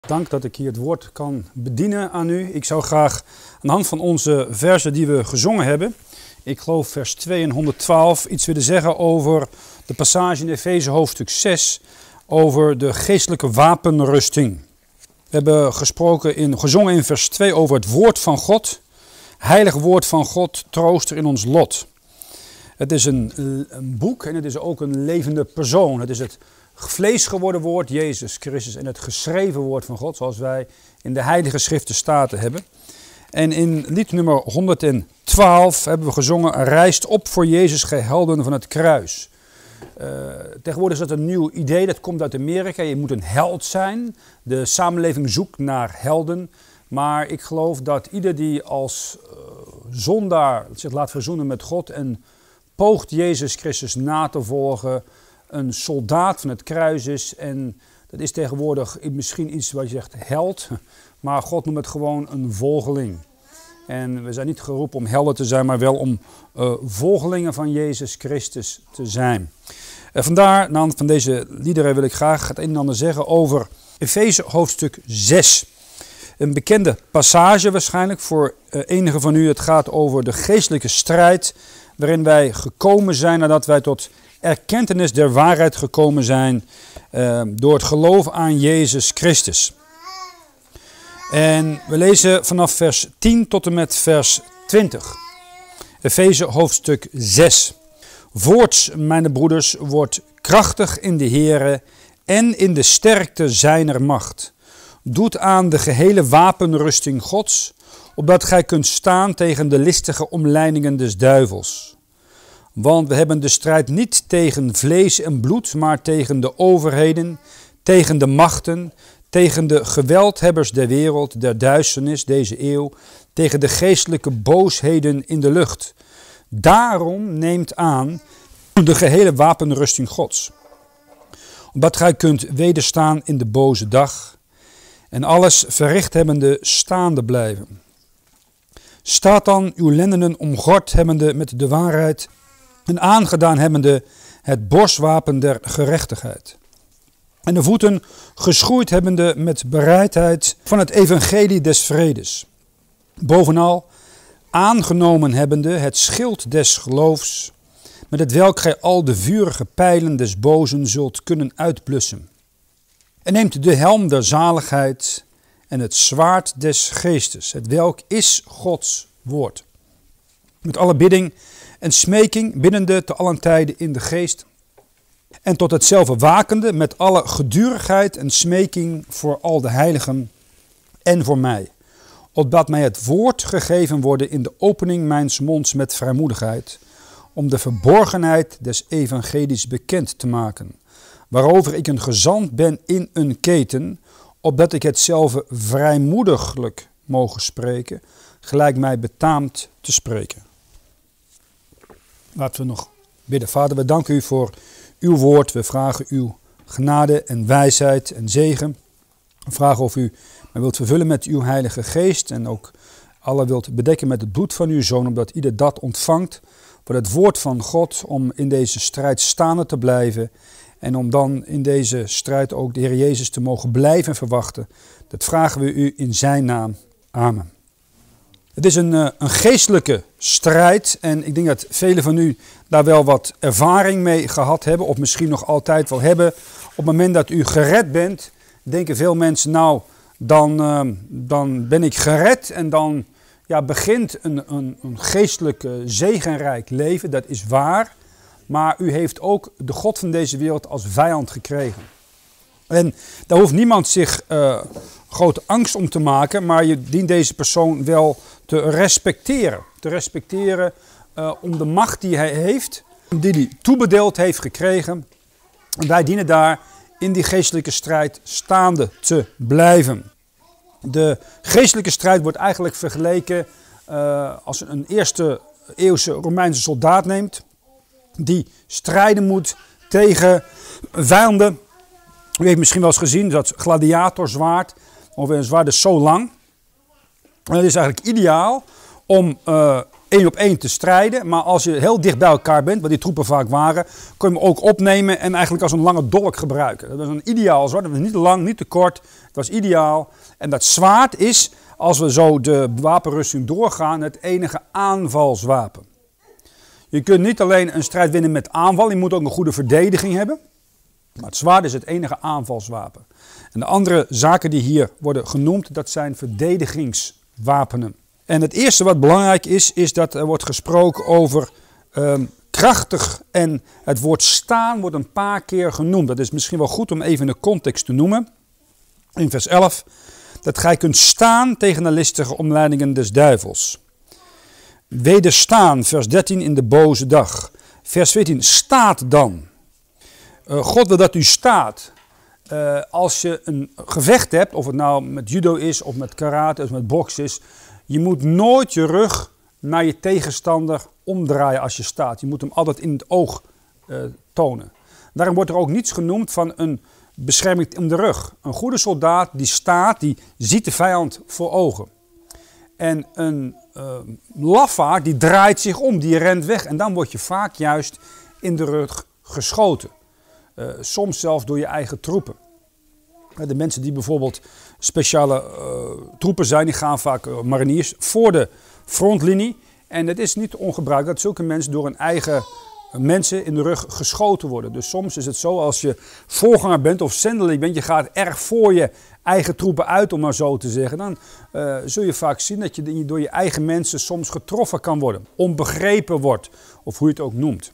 Dank dat ik hier het woord kan bedienen aan u. Ik zou graag aan de hand van onze versen die we gezongen hebben, ik geloof vers 2 en 112, iets willen zeggen over de passage in Efeze hoofdstuk 6, over de geestelijke wapenrusting. We hebben gezongen in vers 2 over het woord van God, heilig woord van God, trooster in ons lot. Het is een boek en het is ook een levende persoon. Het is het vlees geworden woord, Jezus Christus, en het geschreven woord van God, zoals wij in de Heilige Schriften staten hebben. En in lied nummer 112 hebben we gezongen, rijst op voor Jezus, gij helden van het kruis. Tegenwoordig is dat een nieuw idee, dat komt uit Amerika. Je moet een held zijn. De samenleving zoekt naar helden. Maar ik geloof dat ieder die als zondaar zich laat verzoenen met God en poogt Jezus Christus na te volgen, een soldaat van het kruis is. En dat is tegenwoordig misschien iets wat je zegt held, maar God noemt het gewoon een volgeling. En we zijn niet geroepen om helden te zijn, maar wel om volgelingen van Jezus Christus te zijn. Vandaar, aan de hand van deze liederen wil ik graag het een en ander zeggen over Efeze hoofdstuk 6. Een bekende passage waarschijnlijk voor enigen van u. Het gaat over de geestelijke strijd waarin wij gekomen zijn nadat wij tot erkentenis der waarheid gekomen zijn door het geloof aan Jezus Christus. En we lezen vanaf vers 10 tot en met vers 20. Efeze hoofdstuk 6. Voorts, mijn broeders, wordt krachtig in de Here en in de sterkte zijner macht. Doet aan de gehele wapenrusting Gods, opdat gij kunt staan tegen de listige omleidingen des duivels. Want we hebben de strijd niet tegen vlees en bloed, maar tegen de overheden, tegen de machten, tegen de geweldhebbers der wereld, der duisternis, deze eeuw, tegen de geestelijke boosheden in de lucht. Daarom neemt aan de gehele wapenrusting Gods, opdat gij kunt wederstaan in de boze dag en alles verricht hebbende staande blijven. Staat dan uw lendenen omgord hebbende met de waarheid en aangedaan hebbende het borstwapen der gerechtigheid. En de voeten geschoeid hebbende met bereidheid van het evangelie des vredes. Bovenal aangenomen hebbende het schild des geloofs, met het welk gij al de vurige pijlen des bozen zult kunnen uitblussen. En neemt de helm der zaligheid en het zwaard des geestes, het welk is Gods woord. Met alle bidding en smeking biddende te allen tijden in de geest. En tot hetzelfde wakende met alle gedurigheid en smeking voor al de heiligen en voor mij. Opdat mij het woord gegeven worden in de opening mijns monds met vrijmoedigheid. Om de verborgenheid des evangelies bekend te maken. Waarover ik een gezant ben in een keten. Opdat ik hetzelfde vrijmoediglijk mogen spreken. Gelijk mij betaamt te spreken. Laten we nog bidden. Vader, we danken u voor uw woord. We vragen uw genade en wijsheid en zegen. We vragen of u mij wilt vervullen met uw heilige geest. En ook alle wilt bedekken met het bloed van uw zoon. Omdat ieder dat ontvangt voor het woord van God. Om in deze strijd staande te blijven. En om dan in deze strijd ook de Heer Jezus te mogen blijven verwachten. Dat vragen we u in zijn naam. Amen. Het is een geestelijke strijd en ik denk dat velen van u daar wel wat ervaring mee gehad hebben of misschien nog altijd wel hebben. Op het moment dat u gered bent, denken veel mensen nou, dan ben ik gered en dan begint een geestelijk zegenrijk leven. Dat is waar, maar u heeft ook de God van deze wereld als vijand gekregen. En daar hoeft niemand zich grote angst om te maken, maar je dient deze persoon wel te respecteren. Te respecteren om de macht die hij heeft, die hij toebedeeld heeft gekregen. En wij dienen daar in die geestelijke strijd staande te blijven. De geestelijke strijd wordt eigenlijk vergeleken als een eerste eeuwse Romeinse soldaat neemt. Die strijden moet tegen vijanden. U heeft misschien wel eens gezien dat gladiatorzwaard, of een zwaard is zo lang. En het is eigenlijk ideaal om 1 op 1 te strijden. Maar als je heel dicht bij elkaar bent, wat die troepen vaak waren, kun je hem ook opnemen en eigenlijk als een lange dolk gebruiken. Dat was een ideaal zwaard. Dat was niet te lang, niet te kort. Het was ideaal. En dat zwaard is, als we zo de wapenrusting doorgaan, het enige aanvalswapen. Je kunt niet alleen een strijd winnen met aanval, je moet ook een goede verdediging hebben. Maar het zwaard is het enige aanvalswapen. En de andere zaken die hier worden genoemd, dat zijn verdedigingswapenen. En het eerste wat belangrijk is dat er wordt gesproken over krachtig. En het woord staan wordt een paar keer genoemd. Dat is misschien wel goed om even in de context te noemen. In vers 11, dat gij kunt staan tegen de listige omleidingen des duivels. Wederstaan, vers 13, in de boze dag. Vers 14, staat dan. God wil dat u staat. Als je een gevecht hebt, of het nou met judo is, of met karate, of met boks is. Je moet nooit je rug naar je tegenstander omdraaien als je staat. Je moet hem altijd in het oog tonen. Daarom wordt er ook niets genoemd van een bescherming om de rug. Een goede soldaat die staat, die ziet de vijand voor ogen. En een lafaard die draait zich om, die rent weg. En dan word je vaak juist in de rug geschoten. Soms zelfs door je eigen troepen. De mensen die bijvoorbeeld speciale troepen zijn, die gaan vaak mariniers voor de frontlinie. En het is niet ongebruikelijk dat zulke mensen door hun eigen mensen in de rug geschoten worden. Dus soms is het zo, als je voorganger bent of zendeling bent, je gaat erg voor je eigen troepen uit, om maar zo te zeggen. Dan zul je vaak zien dat je door je eigen mensen soms getroffen kan worden. Onbegrepen wordt, of hoe je het ook noemt.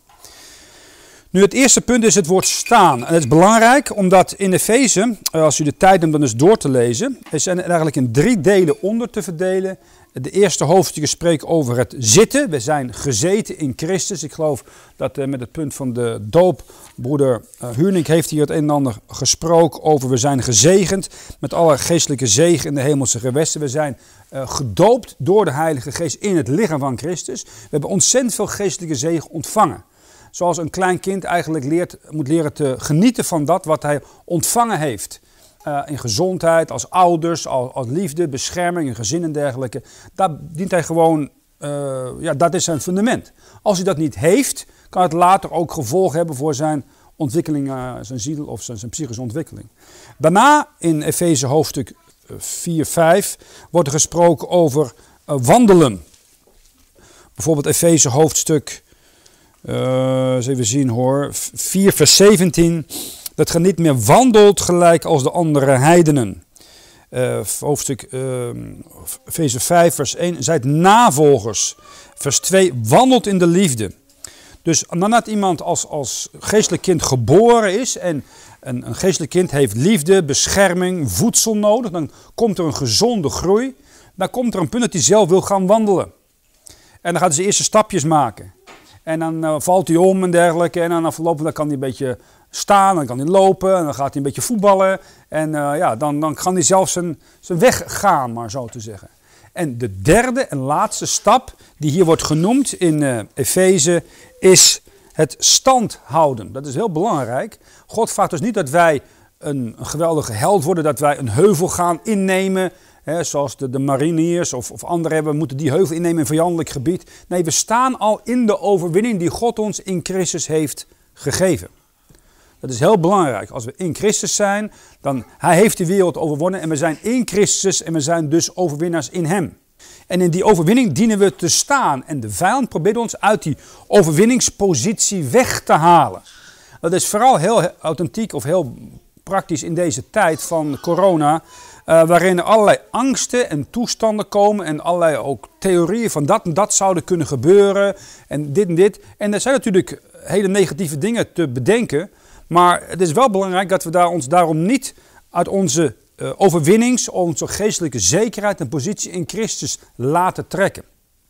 Nu, het eerste punt is het woord staan. En het is belangrijk, omdat in Efeze, als u de tijd neemt om eens door te lezen, er zijn eigenlijk in 3 delen onder te verdelen. De eerste hoofdstukken spreken over het zitten. We zijn gezeten in Christus. Ik geloof dat met het punt van de doop, broeder Huurning heeft hier het een en ander gesproken over. We zijn gezegend met alle geestelijke zegen in de hemelse gewesten. We zijn gedoopt door de Heilige Geest in het lichaam van Christus. We hebben ontzettend veel geestelijke zegen ontvangen. Zoals een klein kind eigenlijk moet leren te genieten van dat wat hij ontvangen heeft. In gezondheid, als ouders, als liefde, bescherming, in gezin en dergelijke. Daar dient hij gewoon, dat is zijn fundament. Als hij dat niet heeft, kan het later ook gevolgen hebben voor zijn ontwikkeling, zijn ziel of zijn psychische ontwikkeling. Daarna, in Efeze hoofdstuk 4, 5, wordt er gesproken over wandelen. Bijvoorbeeld Efeze hoofdstuk, eens even zien hoor, 4 vers 17... dat ge niet meer wandelt gelijk als de andere heidenen. Hoofdstuk Efeze 5 vers 1, zijt navolgers. Vers 2, wandelt in de liefde. Dus nadat iemand als geestelijk kind geboren is en een geestelijk kind heeft liefde, bescherming, voedsel nodig, dan komt er een gezonde groei. Dan komt er een punt dat hij zelf wil gaan wandelen. En dan gaat hij zijn eerste stapjes maken. En dan valt hij om en dergelijke. En dan afgelopen dan kan hij een beetje staan, dan kan hij lopen. En dan gaat hij een beetje voetballen. En dan kan hij zelf zijn weg gaan, maar zo te zeggen. En de derde en laatste stap die hier wordt genoemd in Efeze is het stand houden. Dat is heel belangrijk. God vraagt dus niet dat wij een geweldige held worden, dat wij een heuvel gaan innemen. Zoals de mariniers of anderen hebben, we moeten die heuvel innemen in vijandelijk gebied. Nee, we staan al in de overwinning die God ons in Christus heeft gegeven. Dat is heel belangrijk. Als we in Christus zijn, dan hij heeft de wereld overwonnen en we zijn in Christus en we zijn dus overwinnaars in hem. En in die overwinning dienen we te staan. En de vijand probeert ons uit die overwinningspositie weg te halen. Dat is vooral heel authentiek of heel praktisch in deze tijd van corona. Waarin er allerlei angsten en toestanden komen en allerlei ook theorieën van dat en dat zouden kunnen gebeuren en dit en dit. En er zijn natuurlijk hele negatieve dingen te bedenken, maar het is wel belangrijk dat we ons daarom niet uit onze onze geestelijke zekerheid en positie in Christus laten trekken.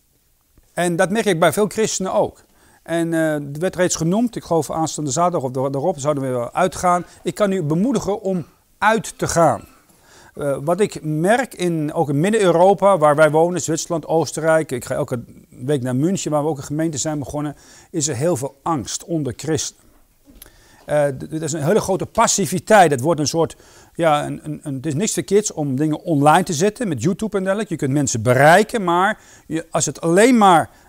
En dat merk ik bij veel christenen ook. En er werd reeds genoemd, ik geloof aanstaande zaterdag of daarop zouden we weer uitgaan. Ik kan u bemoedigen om uit te gaan. Wat ik merk, ook in Midden-Europa, waar wij wonen, Zwitserland, Oostenrijk. Ik ga elke week naar München, waar we ook een gemeente zijn begonnen. Is er heel veel angst onder christenen. Er is een hele grote passiviteit. Het wordt een soort, het is niks verkeerds om dingen online te zetten met YouTube en dergelijke. Je kunt mensen bereiken, maar als het alleen maar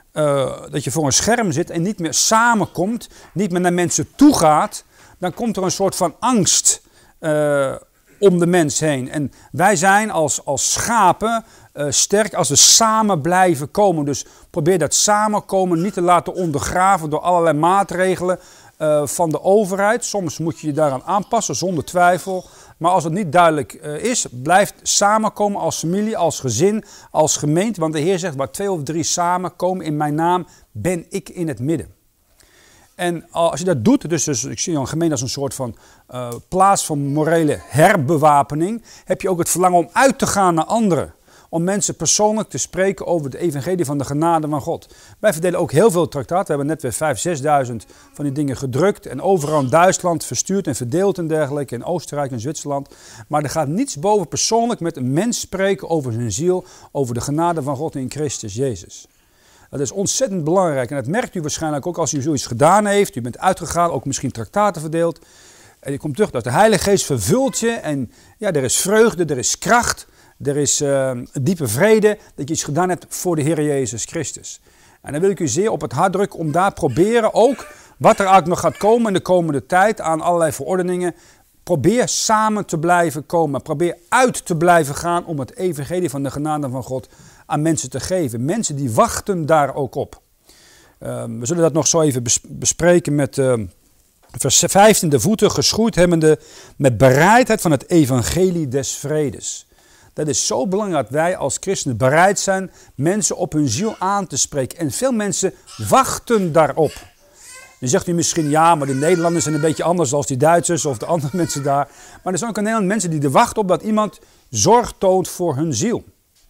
dat je voor een scherm zit en niet meer samenkomt, niet meer naar mensen toe gaat, dan komt er een soort van angst om de mens heen. En wij zijn als schapen sterk als we samen blijven komen. Dus probeer dat samenkomen niet te laten ondergraven door allerlei maatregelen van de overheid. Soms moet je je daaraan aanpassen, zonder twijfel. Maar als het niet duidelijk is, blijf samenkomen als familie, als gezin, als gemeente. Want de Heer zegt, waar 2 of 3 samenkomen in mijn naam, ben ik in het midden. En als je dat doet, dus ik zie een gemeente als een soort van plaats van morele herbewapening, heb je ook het verlangen om uit te gaan naar anderen. Om mensen persoonlijk te spreken over het evangelie van de genade van God. Wij verdelen ook heel veel traktaten. We hebben net weer 5.000, 6.000 van die dingen gedrukt. En overal in Duitsland verstuurd en verdeeld en dergelijke. In Oostenrijk en Zwitserland. Maar er gaat niets boven persoonlijk met een mens spreken over zijn ziel. Over de genade van God in Christus Jezus. Dat is ontzettend belangrijk. En dat merkt u waarschijnlijk ook als u zoiets gedaan heeft. U bent uitgegaan, ook misschien traktaten verdeeld. En je komt terug dat de Heilige Geest vervult je. En ja, er is vreugde, er is kracht. Er is diepe vrede dat je iets gedaan hebt voor de Heer Jezus Christus. En dan wil ik u zeer op het hart drukken om daar proberen ook, wat er eigenlijk nog gaat komen in de komende tijd aan allerlei verordeningen. Probeer samen te blijven komen. Probeer uit te blijven gaan om het evangelie van de genade van God aan mensen te geven. Mensen die wachten daar ook op. We zullen dat nog zo even bespreken met vers 15. De voeten geschoeid hebbende met bereidheid van het evangelie des vredes. Dat is zo belangrijk dat wij als christenen bereid zijn mensen op hun ziel aan te spreken. En veel mensen wachten daarop. Dan zegt u misschien, ja, maar de Nederlanders zijn een beetje anders dan die Duitsers of de andere mensen daar. Maar er zijn ook in Nederland mensen die er wachten op dat iemand zorg toont voor hun ziel.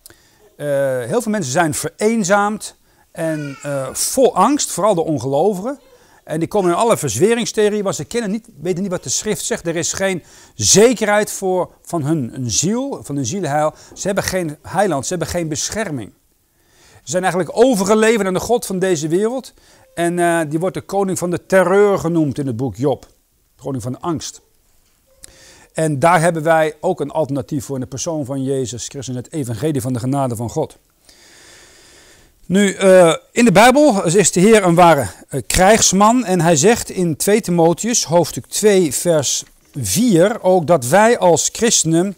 Heel veel mensen zijn vereenzaamd en vol angst, vooral de ongelovigen. En die komen in alle verzweringstheorieën, want ze weten niet wat de schrift zegt. Er is geen zekerheid van hun ziel, van hun zielheil. Ze hebben geen heiland, ze hebben geen bescherming. Ze zijn eigenlijk overgeleverd aan de God van deze wereld. En die wordt de koning van de terreur genoemd in het boek Job. De koning van de angst. En daar hebben wij ook een alternatief voor in de persoon van Jezus Christus, het evangelie van de genade van God. Nu, in de Bijbel is de Heer een ware krijgsman en hij zegt in 2 Timotheus, hoofdstuk 2, vers 4, ook dat wij als christenen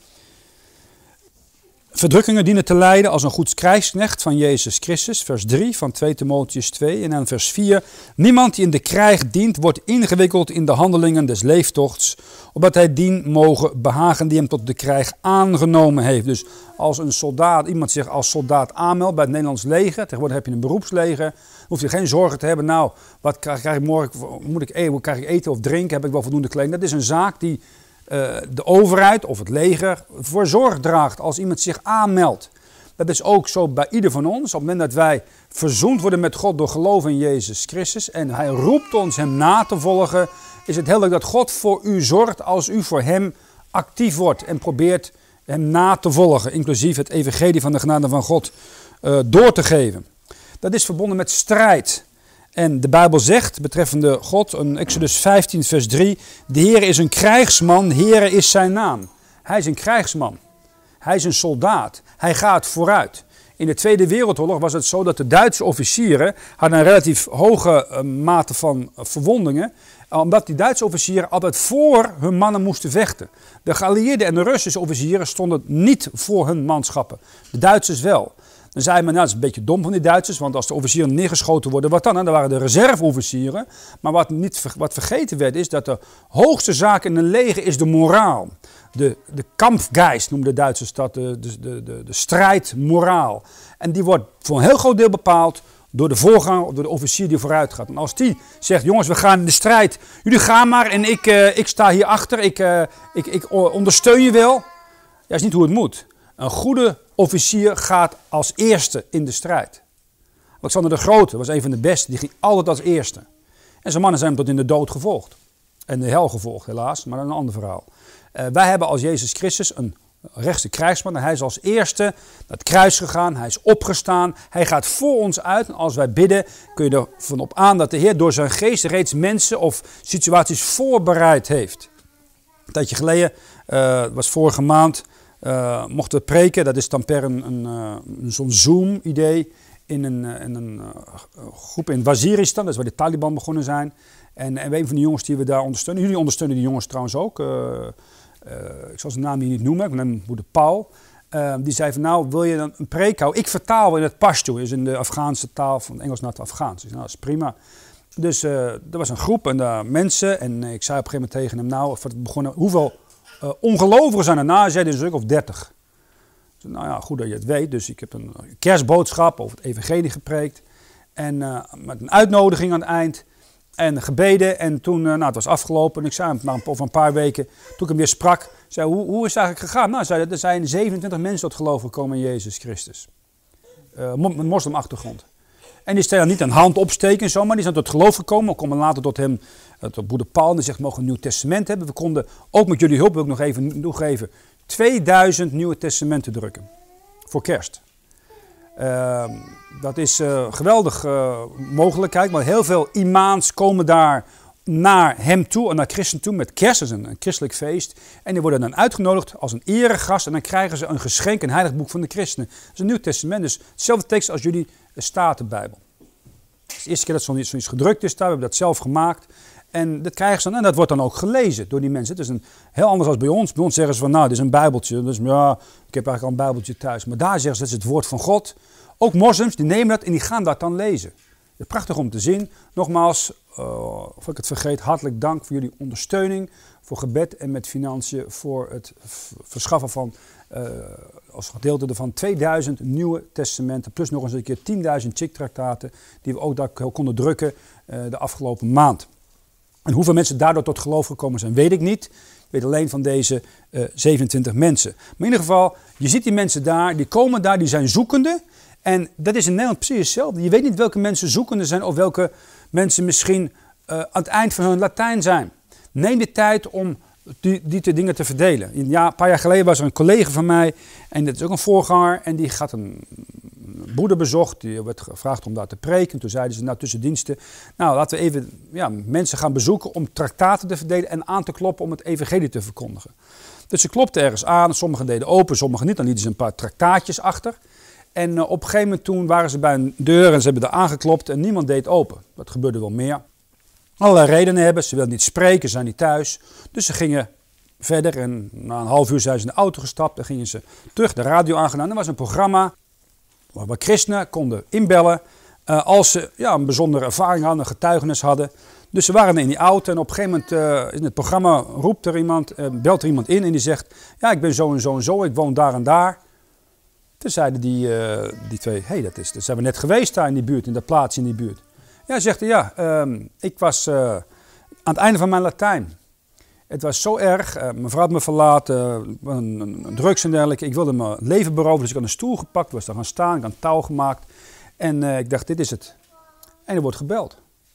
verdrukkingen dienen te lijden als een goed krijgsknecht van Jezus Christus, vers 3 van 2 Timotheus 2 en dan vers 4. Niemand die in de krijg dient wordt ingewikkeld in de handelingen des leeftochts, opdat hij dien mogen behagen die hem tot de krijg aangenomen heeft. Dus als een soldaat, iemand zich als soldaat aanmeldt bij het Nederlands leger, tegenwoordig heb je een beroepsleger, hoef je geen zorgen te hebben, nou, wat krijg ik morgen, krijg ik eten of drinken, heb ik wel voldoende kleding. Dat is een zaak die de overheid of het leger voor zorg draagt als iemand zich aanmeldt. Dat is ook zo bij ieder van ons. Op het moment dat wij verzoend worden met God door geloof in Jezus Christus en hij roept ons hem na te volgen, is het heel erg dat God voor u zorgt als u voor hem actief wordt en probeert hem na te volgen, inclusief het evangelie van de genade van God door te geven. Dat is verbonden met strijd. En de Bijbel zegt, betreffende God, in Exodus 15 vers 3, de Heer is een krijgsman, Heere is zijn naam. Hij is een krijgsman. Hij is een soldaat. Hij gaat vooruit. In de Tweede Wereldoorlog was het zo dat de Duitse officieren hadden een relatief hoge mate van verwondingen, omdat die Duitse officieren altijd voor hun mannen moesten vechten. De geallieerde en de Russische officieren stonden niet voor hun manschappen. De Duitsers wel. Dan zei men, nou, dat is een beetje dom van die Duitsers, want als de officieren neergeschoten worden, wat dan? Dan waren de reserveofficieren. Maar wat vergeten werd, is dat de hoogste zaak in een leger is de moraal. De Kampfgeist noemden de Duitsers dat, de strijdmoraal. En die wordt voor een heel groot deel bepaald door de voorganger of door de officier die vooruit gaat. En als die zegt, jongens, we gaan in de strijd, jullie gaan maar en ik sta hier achter, ik ondersteun je wel. Dat is niet hoe het moet. Een goede officier gaat als eerste in de strijd. Alexander de Grote was een van de beste, die ging altijd als eerste. En zijn mannen zijn hem tot in de dood gevolgd. En de hel gevolgd helaas, maar dat is een ander verhaal. Wij hebben als Jezus Christus een rechtse krijgsman. En hij is als eerste naar het kruis gegaan, hij is opgestaan. Hij gaat voor ons uit en als wij bidden kun je ervan op aan dat de Heer door zijn geest reeds mensen of situaties voorbereid heeft. Een tijdje geleden, was vorige maand, mochten we preken. Dat is dan per zo'n Zoom-idee in een groep in Waziristan, dat is waar de Taliban begonnen zijn. En een van de jongens die we daar ondersteunen, jullie ondersteunen die jongens trouwens ook. Ik zal zijn naam hier niet noemen, ik ben moeder Paul. Die zei van nou, wil je dan een preek houden? Ik vertaal in het Pashto, is in de Afghaanse taal, van Engels naar het Afghaans. Dus, nou, dat is prima. Dus er was een groep en mensen en ik zei op een gegeven moment tegen hem, nou, het begonnen, hoeveel ongelovigen zijn er na? Hij zei een stuk of 30. Dus, nou ja, goed dat je het weet. Dus ik heb een kerstboodschap over het evangelie gepreekt. En met een uitnodiging aan het eind. En gebeden. En toen, het was afgelopen. En ik zei hem over een paar weken, toen ik hem weer sprak, zei hoe is het eigenlijk gegaan? Nou, zei er zijn 27 mensen tot geloof gekomen in Jezus Christus. Met moslimachtergrond. En die stellen niet een hand opsteken en zo, maar die zijn tot geloof gekomen. We komen later tot hem, tot broeder Paul, die zegt, we mogen een Nieuw Testament hebben. We konden, ook met jullie hulp wil ik nog even toegeven, 2000 Nieuwe Testamenten drukken. Voor kerst. Dat is een geweldige mogelijkheid, maar heel veel imams komen daar naar hem toe, naar christen toe, met kerst, dat is een christelijk feest. En die worden dan uitgenodigd als een eregast en dan krijgen ze een geschenk, een heilig boek van de christenen. Dat is een Nieuw Testament, dus hetzelfde tekst als jullie Statenbijbel. Het is de eerste keer dat zoiets gedrukt is daar, we hebben dat zelf gemaakt. En dat krijgen ze dan, en dat wordt dan ook gelezen door die mensen. Het is heel anders dan bij ons. Bij ons zeggen ze van, nou, dit is een bijbeltje. Dus ja, ik heb eigenlijk al een bijbeltje thuis. Maar daar zeggen ze, dat is het woord van God. Ook moslims, die nemen dat en die gaan dat dan lezen. Het is prachtig om te zien. Nogmaals, of ik het vergeet, hartelijk dank voor jullie ondersteuning. Voor gebed en met financiën. Voor het verschaffen van, als gedeelte ervan, 2000 Nieuwe Testamenten. Plus nog eens een keer 10.000 Chik-traktaten. Die we ook daar konden drukken de afgelopen maand. En hoeveel mensen daardoor tot geloof gekomen zijn, weet ik niet. Ik weet alleen van deze 27 mensen. Maar in ieder geval, je ziet die mensen daar, die komen daar, die zijn zoekende. En dat is in Nederland precies hetzelfde. Je weet niet welke mensen zoekende zijn of welke mensen misschien aan het eind van hun Latijn zijn. Neem de tijd om die dingen te verdelen. Een paar jaar geleden was er een collega van mij, en dat is ook een voorganger, en die had een broeder bezocht, die werd gevraagd om daar te preken. Toen zeiden ze, nou tussen diensten, nou laten we even mensen gaan bezoeken om traktaten te verdelen en aan te kloppen om het evangelie te verkondigen. Dus ze klopten ergens aan, sommigen deden open, sommigen niet, dan lieten ze een paar traktaatjes achter. En op een gegeven moment toen waren ze bij een deur en ze hebben er aangeklopt en niemand deed open. Dat gebeurde wel meer. Allerlei redenen hebben, ze wilden niet spreken, ze zijn niet thuis. Dus ze gingen verder en na een half uur zijn ze in de auto gestapt. Dan gingen ze terug, de radio aangedaan. Er was een programma waar christenen konden inbellen als ze een bijzondere ervaring hadden, een getuigenis hadden. Dus ze waren in die auto en op een gegeven moment in het programma belt er iemand in en die zegt, ja ik ben zo en zo en zo, ik woon daar en daar. Toen zeiden die twee, dat zijn we net geweest daar in die buurt, in de plaats in die buurt. Ja, zegt hij, ik was aan het einde van mijn Latijn. Het was zo erg, mijn vrouw had me verlaten, een drugs en dergelijke. Ik wilde mijn leven beroven, dus ik had een stoel gepakt, was daar gaan staan, ik had een touw gemaakt. En ik dacht, dit is het. En er wordt gebeld.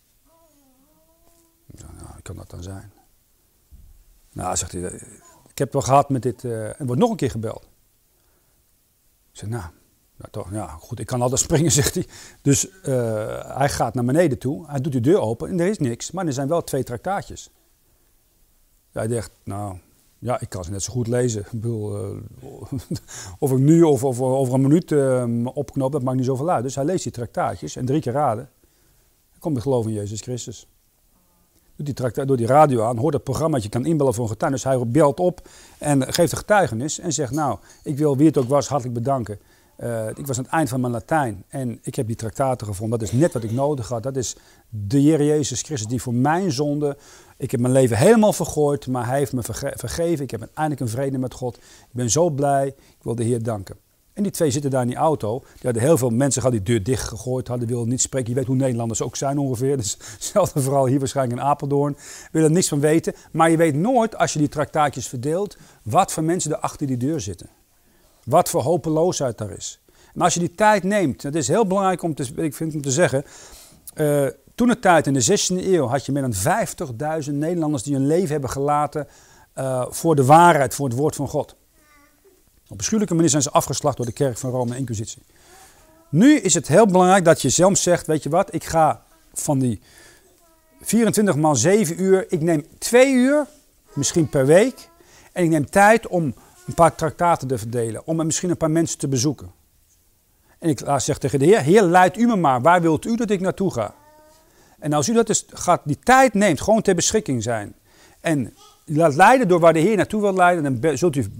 Ik dacht, nou, wie kan dat dan zijn? Nou, zegt hij, ik heb het wel gehad met dit, er wordt nog een keer gebeld. Ik zei, nou toch, ja, goed, ik kan altijd springen, zegt hij. Dus hij gaat naar beneden toe, hij doet de deur open en er is niks, maar er zijn wel 2 traktaatjes. Hij dacht, nou, ja, ik kan ze net zo goed lezen. Ik bedoel, of ik nu of over een minuut opknop, dat maakt niet zoveel uit. Dus hij leest die traktaatjes en 3 keer raden. Dan komt het geloof in Jezus Christus. Doet die radio aan, hoort het programma, je kan inbellen voor een getuigenis. Hij belt op en geeft een getuigenis en zegt, nou, ik wil wie het ook was hartelijk bedanken. Ik was aan het eind van mijn Latijn en ik heb die traktaten gevonden. Dat is net wat ik nodig had. Dat is de Heer Jezus Christus die voor mijn zonde. Ik heb mijn leven helemaal vergooid, maar hij heeft me vergeven. Ik heb uiteindelijk een vrede met God. Ik ben zo blij. Ik wil de Heer danken. En die 2 zitten daar in die auto. Die hadden heel veel mensen gehad die deur dicht gegooid hadden, wilden niet spreken. Je weet hoe Nederlanders ook zijn ongeveer. Dus hetzelfde vooral hier waarschijnlijk in Apeldoorn. Willen er niks van weten. Maar je weet nooit, als je die traktaatjes verdeelt, wat voor mensen er achter die deur zitten. Wat voor hopeloosheid daar is. En als je die tijd neemt, het is heel belangrijk om te zeggen. Toen de tijd in de 16e eeuw had je meer dan 50.000 Nederlanders die hun leven hebben gelaten voor de waarheid, voor het woord van God. Op een schuwelijke manier zijn ze afgeslacht door de kerk van Rome en Inquisitie. Nu is het heel belangrijk dat je zelf zegt, weet je wat, ik ga van die 24 maal 7 uur, ik neem 2 uur, misschien per week. En ik neem tijd om een paar traktaten te verdelen, om misschien een paar mensen te bezoeken. En ik zeg tegen de Heer, Heer, leidt u me maar. Waar wilt u dat ik naartoe ga? En als u dat dus die tijd neemt, gewoon ter beschikking zijn. En u laat leiden door waar de Heer naartoe wil leiden. Dan zult u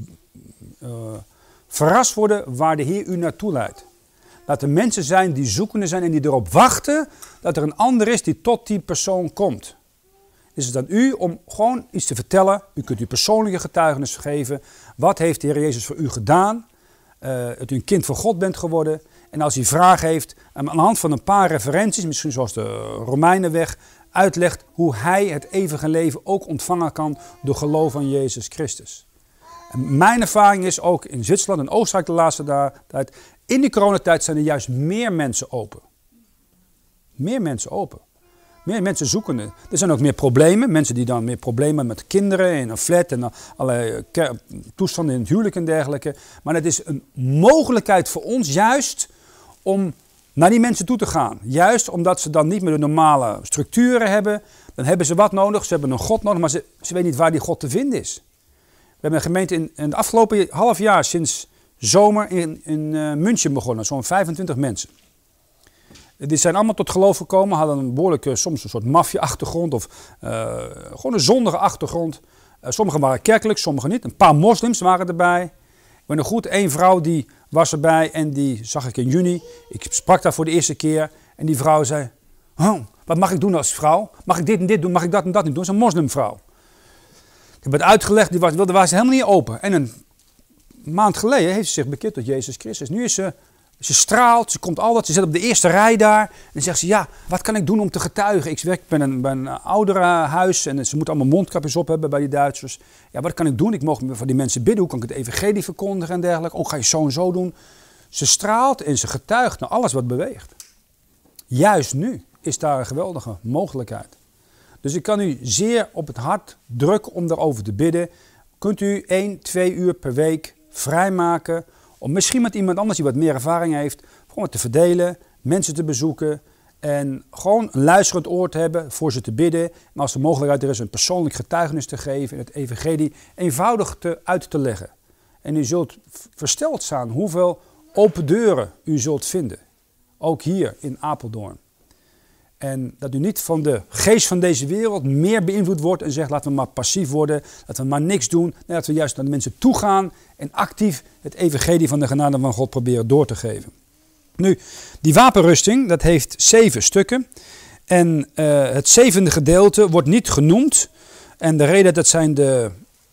verrast worden waar de Heer u naartoe leidt. Laat er mensen zijn die zoekende zijn en die erop wachten dat er een ander is die tot die persoon komt. Is het aan u om gewoon iets te vertellen. U kunt uw persoonlijke getuigenis geven. Wat heeft de Heer Jezus voor u gedaan? Dat u een kind van God bent geworden. En als u vragen heeft, aan de hand van een paar referenties, misschien zoals de Romeinenweg, uitlegt hoe hij het eeuwige leven ook ontvangen kan door geloof aan Jezus Christus. En mijn ervaring is ook in Zwitserland en Oostenrijk de laatste tijd, in die coronatijd zijn er juist meer mensen open. Meer mensen open. Meer mensen zoekende. Er zijn ook meer problemen. Mensen die dan meer problemen met kinderen in een flat en allerlei toestanden in het huwelijk en dergelijke. Maar het is een mogelijkheid voor ons juist om naar die mensen toe te gaan. Juist omdat ze dan niet meer de normale structuren hebben. Dan hebben ze wat nodig. Ze hebben een God nodig, maar ze weten niet waar die God te vinden is. We hebben een gemeente in het afgelopen half jaar sinds zomer in München begonnen. Zo'n 25 mensen. Die zijn allemaal tot geloof gekomen, hadden een behoorlijke, soms een soort maffia-achtergrond of gewoon een zondige achtergrond. Sommigen waren kerkelijk, sommigen niet. Een paar moslims waren erbij. Ik ben nog goed, één vrouw die was erbij en die zag ik in juni. Ik sprak daar voor de eerste keer en die vrouw zei, oh, wat mag ik doen als vrouw? Mag ik dit en dit doen? Mag ik dat en dat niet doen? Dat is een moslimvrouw. Ik heb het uitgelegd, die was helemaal niet open. En een maand geleden heeft ze zich bekeerd tot Jezus Christus. Nu is ze straalt, ze komt altijd, ze zit op de eerste rij daar. En dan zegt ze, ja, wat kan ik doen om te getuigen? Ik werk bij een ouderenhuis en ze moeten allemaal mondkapjes op hebben bij die Duitsers. Ja, wat kan ik doen? Ik mag voor die mensen bidden. Hoe kan ik het evangelie verkondigen en dergelijke? Oh, ga je zo en zo doen? Ze straalt en ze getuigt naar alles wat beweegt. Juist nu is daar een geweldige mogelijkheid. Dus ik kan u zeer op het hart drukken om daarover te bidden. Kunt u 1, 2 uur per week vrijmaken om misschien met iemand anders die wat meer ervaring heeft, gewoon te verdelen, mensen te bezoeken en gewoon een luisterend oor te hebben voor ze te bidden. En als de mogelijkheid er is een persoonlijk getuigenis te geven en het evangelie eenvoudig uit te leggen. En u zult versteld staan hoeveel open deuren u zult vinden. Ook hier in Apeldoorn. En dat u niet van de geest van deze wereld meer beïnvloed wordt en zegt laten we maar passief worden, laten we maar niks doen. Nee, dat we juist naar de mensen toe gaan en actief het evangelie van de genade van God proberen door te geven. Nu, die wapenrusting, dat heeft 7 stukken. En het 7e gedeelte wordt niet genoemd. En de reden, dat zijn de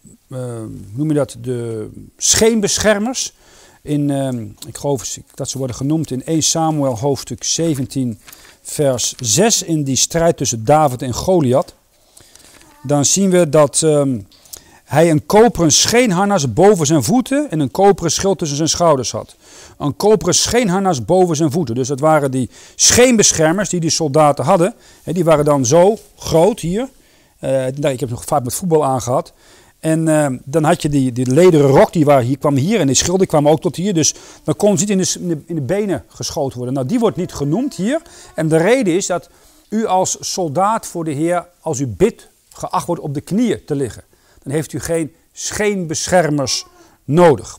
scheenbeschermers. Ik geloof dat ze worden genoemd in 1 Samuel hoofdstuk 17 vers 6 in die strijd tussen David en Goliath. Dan zien we dat hij een koperen scheenharnas boven zijn voeten en een koperen schild tussen zijn schouders had. Een koperen scheenharnas boven zijn voeten. Dus dat waren die scheenbeschermers die soldaten hadden. Die waren dan zo groot hier. Ik heb nog vaak met voetbal aangehad. En dan had je die lederen rok, die kwam hier en die schilden kwamen ook tot hier. Dus dan kon ze niet in de benen geschoten worden. Nou, die wordt niet genoemd hier. En de reden is dat u als soldaat voor de Heer, als u bidt, geacht wordt op de knieën te liggen. Dan heeft u geen scheenbeschermers nodig.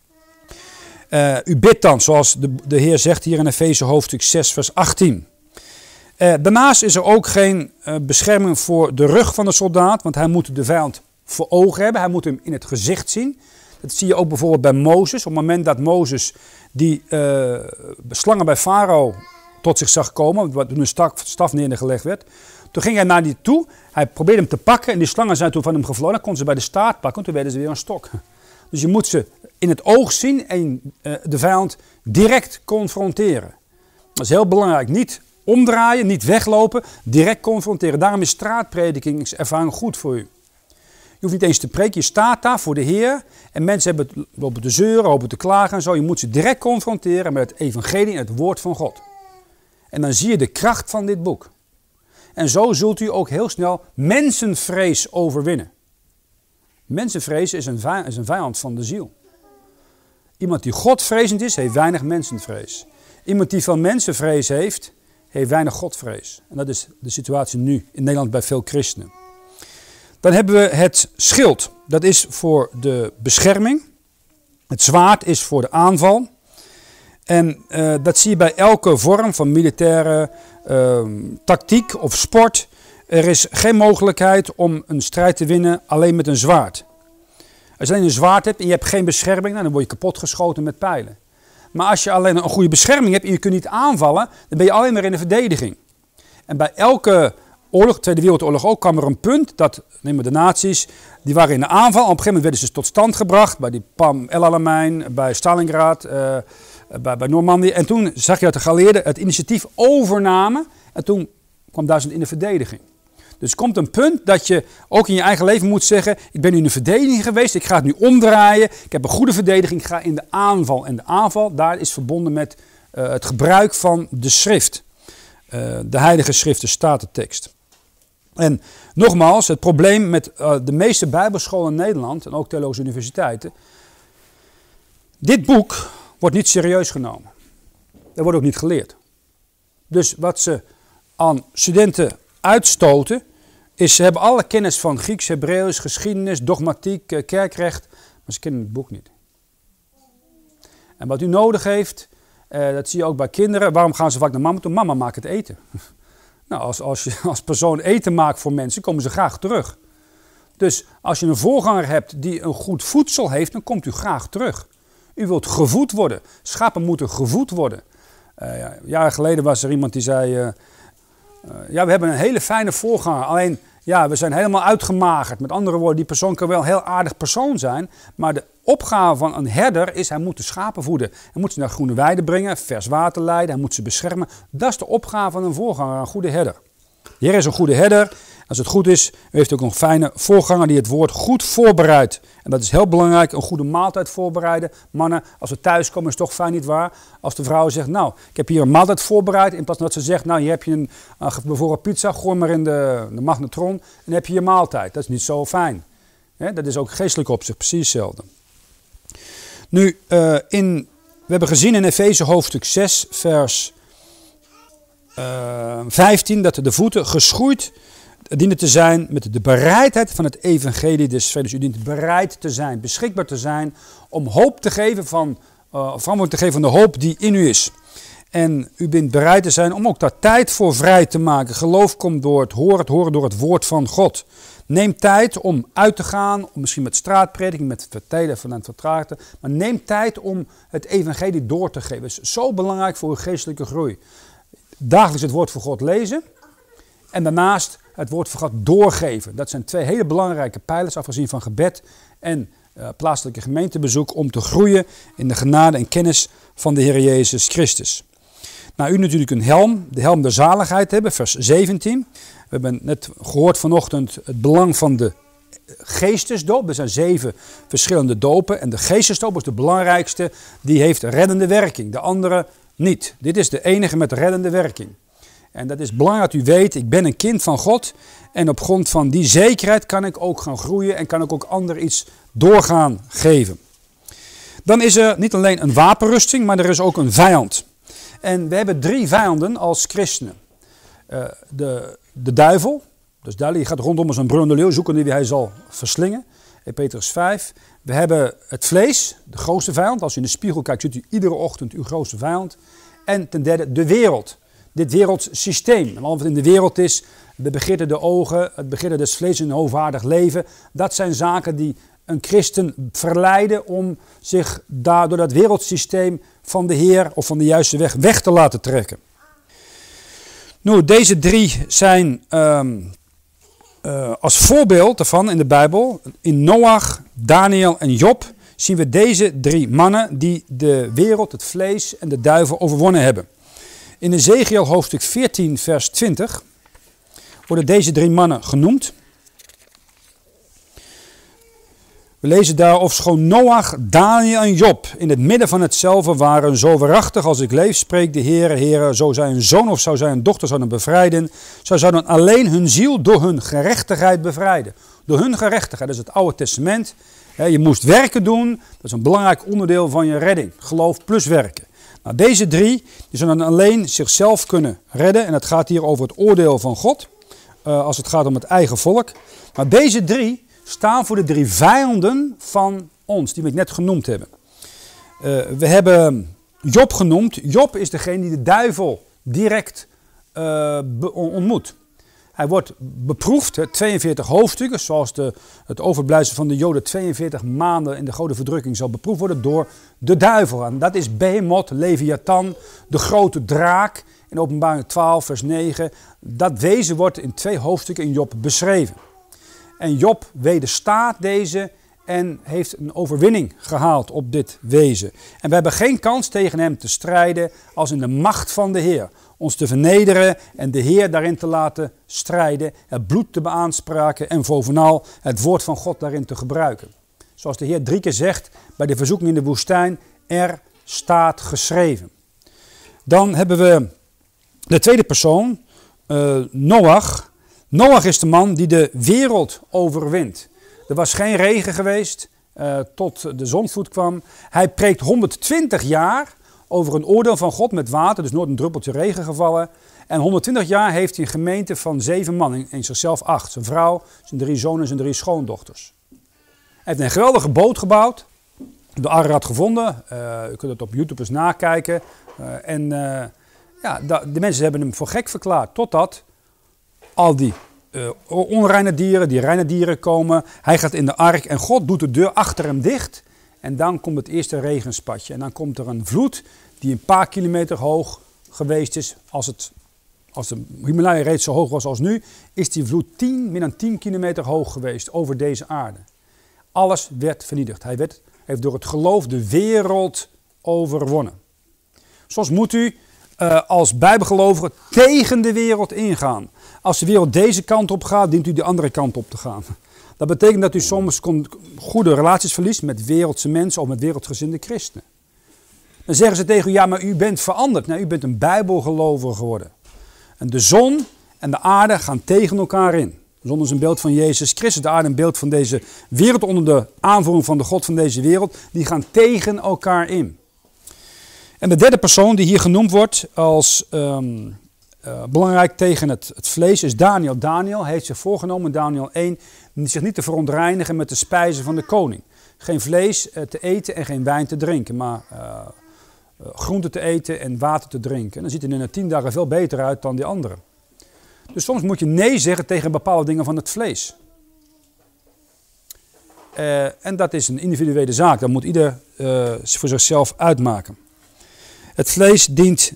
U bidt dan, zoals de Heer zegt hier in Efeze hoofdstuk 6 vers 18. Daarnaast is er ook geen bescherming voor de rug van de soldaat, want hij moet de vijand voor ogen hebben. Hij moet hem in het gezicht zien. Dat zie je ook bijvoorbeeld bij Mozes. Op het moment dat Mozes die slangen bij Farao tot zich zag komen, toen een staf neergelegd werd, toen ging hij naar die toe. Hij probeerde hem te pakken en die slangen zijn toen van hem gevlogen. Dan kon ze bij de staart pakken, toen werden ze weer een stok. Dus je moet ze in het oog zien en de vijand direct confronteren. Dat is heel belangrijk. Niet omdraaien, niet weglopen, direct confronteren. Daarom is straatpredikingservaring goed voor u. Je hoeft niet eens te preken, je staat daar voor de Heer en mensen lopen te zeuren, lopen te klagen en zo. Je moet ze direct confronteren met het evangelie en het woord van God. En dan zie je de kracht van dit boek. En zo zult u ook heel snel mensenvrees overwinnen. Mensenvrees is een vijand van de ziel. Iemand die Godvrezend is, heeft weinig mensenvrees. Iemand die veel mensenvrees heeft weinig Godvrees. En dat is de situatie nu in Nederland bij veel christenen. Dan hebben we het schild. Dat is voor de bescherming. Het zwaard is voor de aanval. En dat zie je bij elke vorm van militaire tactiek of sport. Er is geen mogelijkheid om een strijd te winnen alleen met een zwaard. Als je alleen een zwaard hebt en je hebt geen bescherming, dan word je kapotgeschoten met pijlen. Maar als je alleen een goede bescherming hebt en je kunt niet aanvallen, dan ben je alleen maar in de verdediging. En bij elke oorlog, Tweede Wereldoorlog ook, kwam er een punt dat, neem maar de nazi's, die waren in de aanval. Op een gegeven moment werden ze tot stand gebracht, bij die Pam El-Alamein, bij Stalingrad, bij Normandië. En toen zag je dat de geallieerden het initiatief overnamen en toen kwam Duitsland in de verdediging. Dus er komt een punt dat je ook in je eigen leven moet zeggen, ik ben nu in de verdediging geweest, ik ga het nu omdraaien, ik heb een goede verdediging, ik ga in de aanval. En de aanval, daar is verbonden met het gebruik van de schrift. De heilige schrift, de statentekst. En nogmaals, het probleem met de meeste bijbelscholen in Nederland en ook theologische universiteiten. Dit boek wordt niet serieus genomen. Dat wordt ook niet geleerd. Dus wat ze aan studenten uitstoten, is ze hebben alle kennis van Grieks, Hebreeuws, geschiedenis, dogmatiek, kerkrecht, maar ze kennen het boek niet. En wat u nodig heeft, dat zie je ook bij kinderen. Waarom gaan ze vaak naar mama toe? Mama maakt het eten. Nou, als je als persoon eten maakt voor mensen, komen ze graag terug. Dus als je een voorganger hebt die een goed voedsel heeft, dan komt u graag terug. U wilt gevoed worden. Schapen moeten gevoed worden. Jaren geleden was er iemand die zei, ja, we hebben een hele fijne voorganger. Alleen, ja, we zijn helemaal uitgemagerd. Met andere woorden, die persoon kan wel een heel aardig persoon zijn. Maar de opgave van een herder is, hij moet de schapen voeden. Hij moet ze naar groene weiden brengen, vers water leiden, hij moet ze beschermen. Dat is de opgave van een voorganger, een goede herder. De Heer is een goede herder. Als het goed is, u heeft ook een fijne voorganger die het woord goed voorbereidt. En dat is heel belangrijk, een goede maaltijd voorbereiden. Mannen, als we thuis komen is het toch fijn, niet waar? Als de vrouw zegt, nou, ik heb hier een maaltijd voorbereid. In plaats van dat ze zegt, nou, hier heb je een bijvoorbeeld pizza, gooi maar in de magnetron en dan heb je je maaltijd. Dat is niet zo fijn. Dat is ook geestelijk op zich, precies hetzelfde. Nu, we hebben gezien in Efeze hoofdstuk 6, vers 15, dat de voeten geschoeid dienen te zijn met de bereidheid van het evangelie des vredes. U dient bereid te zijn, beschikbaar te zijn om hoop te geven verantwoording te geven van de hoop die in u is. En u bent bereid te zijn om ook daar tijd voor vrij te maken. Geloof komt door het horen door het woord van God. Neem tijd om uit te gaan, om misschien met straatprediking, met vertellen van het vertraagde. Maar neem tijd om het evangelie door te geven. Dat is zo belangrijk voor uw geestelijke groei. Dagelijks het woord van God lezen en daarnaast het woord van God doorgeven. Dat zijn twee hele belangrijke pijlers, afgezien van gebed en plaatselijke gemeentebezoek, om te groeien in de genade en kennis van de Heer Jezus Christus. Nou, u natuurlijk een helm, de helm der zaligheid hebben, vers 17. We hebben net gehoord vanochtend het belang van de geestesdoop. Er zijn 7 verschillende dopen en de geestesdoop is de belangrijkste. Die heeft reddende werking, de andere niet. Dit is de enige met reddende werking. En dat is belangrijk dat u weet, ik ben een kind van God. En op grond van die zekerheid kan ik ook gaan groeien en kan ik ook anderen iets doorgaan geven. Dan is er niet alleen een wapenrusting, maar er is ook een vijand. En we hebben 3 vijanden als christenen. De duivel, dus duidelijk, je gaat rondom als een brullende leeuw, zoekende wie hij zal verslingen. In Petrus 5. We hebben het vlees, de grootste vijand. Als u in de spiegel kijkt, ziet u iedere ochtend uw grootste vijand. En ten derde de wereld. Dit wereldsysteem. En wat in de wereld is, de begeerte der ogen, het begeerte des vlees en een hoogwaardig leven. Dat zijn zaken die een christen verleiden om zich door dat wereldsysteem van de Heer of van de juiste weg te laten trekken. Nou, deze 3 zijn als voorbeeld daarvan in de Bijbel. In Noach, Daniel en Job zien we deze 3 mannen die de wereld, het vlees en de duivel overwonnen hebben. In Ezekiel hoofdstuk 14 vers 20 worden deze 3 mannen genoemd. We lezen daar, ofschoon Noach, Daniel en Job in het midden van hetzelfde waren, zo waarachtig als ik leef, spreekt de Heere, Heere, zo zij een zoon of zou zij een dochter zouden bevrijden, zouden alleen hun ziel door hun gerechtigheid bevrijden. Door hun gerechtigheid, dat is het Oude Testament. Je moest werken doen, dat is een belangrijk onderdeel van je redding, geloof plus werken. Nou, deze 3 die zullen alleen zichzelf kunnen redden en het gaat hier over het oordeel van God, als het gaat om het eigen volk. Maar deze 3 staan voor de 3 vijanden van ons, die we net genoemd hebben. We hebben Job genoemd. Job is degene die de duivel direct ontmoet. Hij wordt beproefd, 42 hoofdstukken, zoals het overblijfsel van de Joden 42 maanden in de grote verdrukking zal beproefd worden door de duivel. En dat is Behemoth, Leviathan, de grote draak. In Openbaring 12 vers 9. Dat wezen wordt in 2 hoofdstukken in Job beschreven. En Job wederstaat deze en heeft een overwinning gehaald op dit wezen. En we hebben geen kans tegen hem te strijden als in de macht van de Heer. Ons te vernederen en de Heer daarin te laten strijden. Het bloed te beaanspraken en bovenal het woord van God daarin te gebruiken. Zoals de Heer 3 keer zegt bij de verzoeking in de woestijn. Er staat geschreven. Dan hebben we de tweede persoon, Noach. Noach is de man die de wereld overwint. Er was geen regen geweest tot de zondvloed kwam. Hij preekt 120 jaar over een oordeel van God met water, dus nooit een druppeltje regen gevallen. En 120 jaar heeft hij een gemeente van 7 man, in zichzelf 8. Zijn vrouw, zijn 3 zonen en zijn 3 schoondochters. Hij heeft een geweldige boot gebouwd, de Ararat gevonden. U kunt het op YouTube eens nakijken. De mensen hebben hem voor gek verklaard, totdat al die onreine dieren, die reine dieren komen. Hij gaat in de ark en God doet de deur achter hem dicht. En dan komt het eerste regenspatje. En dan komt er een vloed die een paar kilometer hoog geweest is. Als de Himalaya reeds zo hoog was als nu, is die vloed meer dan 10 kilometer hoog geweest over deze aarde. Alles werd vernietigd. Hij heeft door het geloof de wereld overwonnen. Soms moet u als bijbelgelovige tegen de wereld ingaan. Als de wereld deze kant op gaat, dient u de andere kant op te gaan. Dat betekent dat u soms goede relaties verliest met wereldse mensen of met wereldgezinde christenen. Dan zeggen ze tegen u, ja, maar u bent veranderd. Nee, u bent een bijbelgelovige geworden. En de zon en de aarde gaan tegen elkaar in. De zon is een beeld van Jezus Christus, de aarde een beeld van deze wereld onder de aanvoering van de God van deze wereld. Die gaan tegen elkaar in. En de derde persoon die hier genoemd wordt als belangrijk tegen het vlees is Daniel. Daniel heeft zich voorgenomen, Daniel 1, zich niet te verontreinigen met de spijzen van de koning. Geen vlees te eten en geen wijn te drinken, maar groente te eten en water te drinken. En dan ziet hij er na 10 dagen veel beter uit dan die anderen. Dus soms moet je nee zeggen tegen bepaalde dingen van het vlees. En dat is een individuele zaak, dat moet ieder voor zichzelf uitmaken. Het vlees dient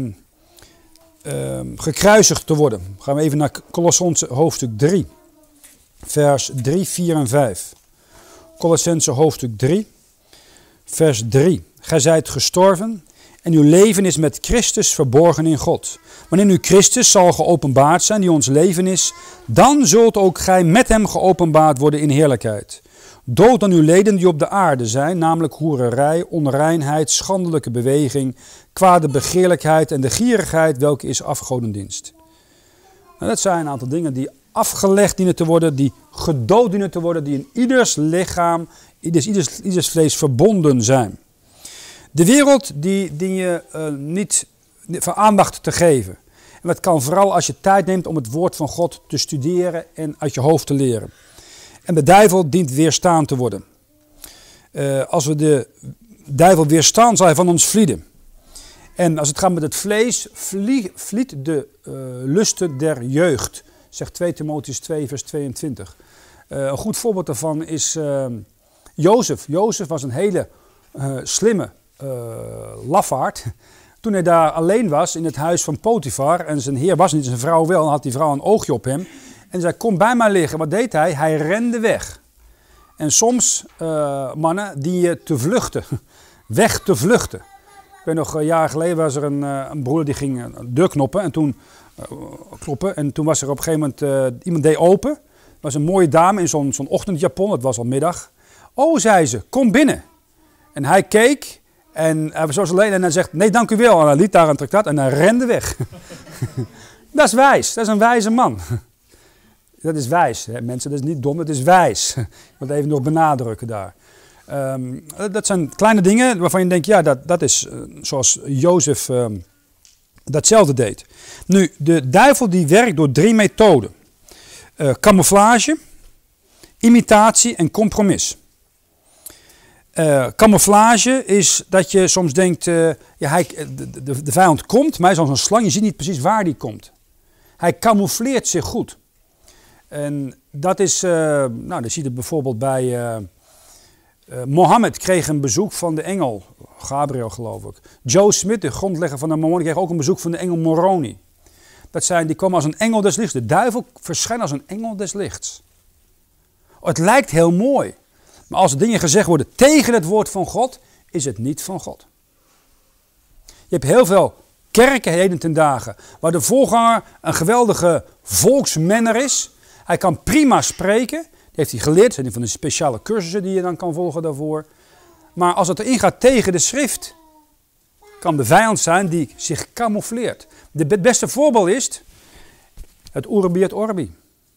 gekruisigd te worden. Dan gaan we even naar Kolossenzen hoofdstuk 3. Vers 3, 4 en 5. Kolossenzen hoofdstuk 3. Vers 3. Gij zijt gestorven en uw leven is met Christus verborgen in God. Wanneer nu Christus zal geopenbaard zijn, die ons leven is, dan zult ook gij met hem geopenbaard worden in heerlijkheid. Dood aan uw leden die op de aarde zijn, namelijk hoererij, onreinheid, schandelijke beweging, kwade begeerlijkheid en de gierigheid, welke is afgodendienst. Nou, dat zijn een aantal dingen die afgelegd dienen te worden, die gedood dienen te worden, die in ieders lichaam, ieders vlees verbonden zijn. De wereld die dien je niet voor aandacht te geven. En dat kan vooral als je tijd neemt om het woord van God te studeren en uit je hoofd te leren. En de duivel dient weerstaan te worden. Als we de duivel weerstaan, zal hij van ons vlieden. En als het gaat met het vlees, vliet de lusten der jeugd. Zegt 2 Timotheüs 2 vers 22. Een goed voorbeeld daarvan is Jozef. Jozef was een hele slimme lafaard. Toen hij daar alleen was in het huis van Potifar en zijn heer was niet, zijn vrouw wel, dan had die vrouw een oogje op hem. En zei, kom bij mij liggen. Wat deed hij? Hij rende weg. En soms, mannen, dien je te vluchten. Weg te vluchten. Ik weet nog, jaren geleden was er een broer die ging een deur knoppen. En toen, kloppen. En toen was er op een gegeven moment, iemand deed open. Er was een mooie dame in zo'n ochtendjapon. Het was al middag. Oh, zei ze, kom binnen. En hij keek. En hij was zo alleen en hij zegt, nee, dank u wel. En hij liet daar een traktaat en hij rende weg. Dat is wijs. Dat is een wijze man. Dat is wijs, hè, mensen. Dat is niet dom, dat is wijs. Ik wil het even nog benadrukken daar. Dat zijn kleine dingen waarvan je denkt, ja, dat is zoals Jozef datzelfde deed. Nu, de duivel die werkt door 3 methoden. Camouflage, imitatie en compromis. Camouflage is dat je soms denkt, de vijand komt, maar hij is als een slang, je ziet niet precies waar die komt. Hij camoufleert zich goed. En dat is, dat zie je bijvoorbeeld bij Mohammed kreeg een bezoek van de engel, Gabriel geloof ik. Joe Smith, de grondlegger van de Mormon, kreeg ook een bezoek van de engel Moroni. Die komen als een engel des lichts. De duivel verschijnt als een engel des lichts. Het lijkt heel mooi. Maar als er dingen gezegd worden tegen het woord van God, is het niet van God. Je hebt heel veel kerken heden ten dagen, waar de voorganger een geweldige volksmenner is. Hij kan prima spreken. Dat heeft hij geleerd. Dat zijn van de speciale cursussen die je dan kan volgen daarvoor. Maar als het erin gaat tegen de schrift, kan de vijand zijn die zich camoufleert. Het beste voorbeeld is het Urbi et Orbi.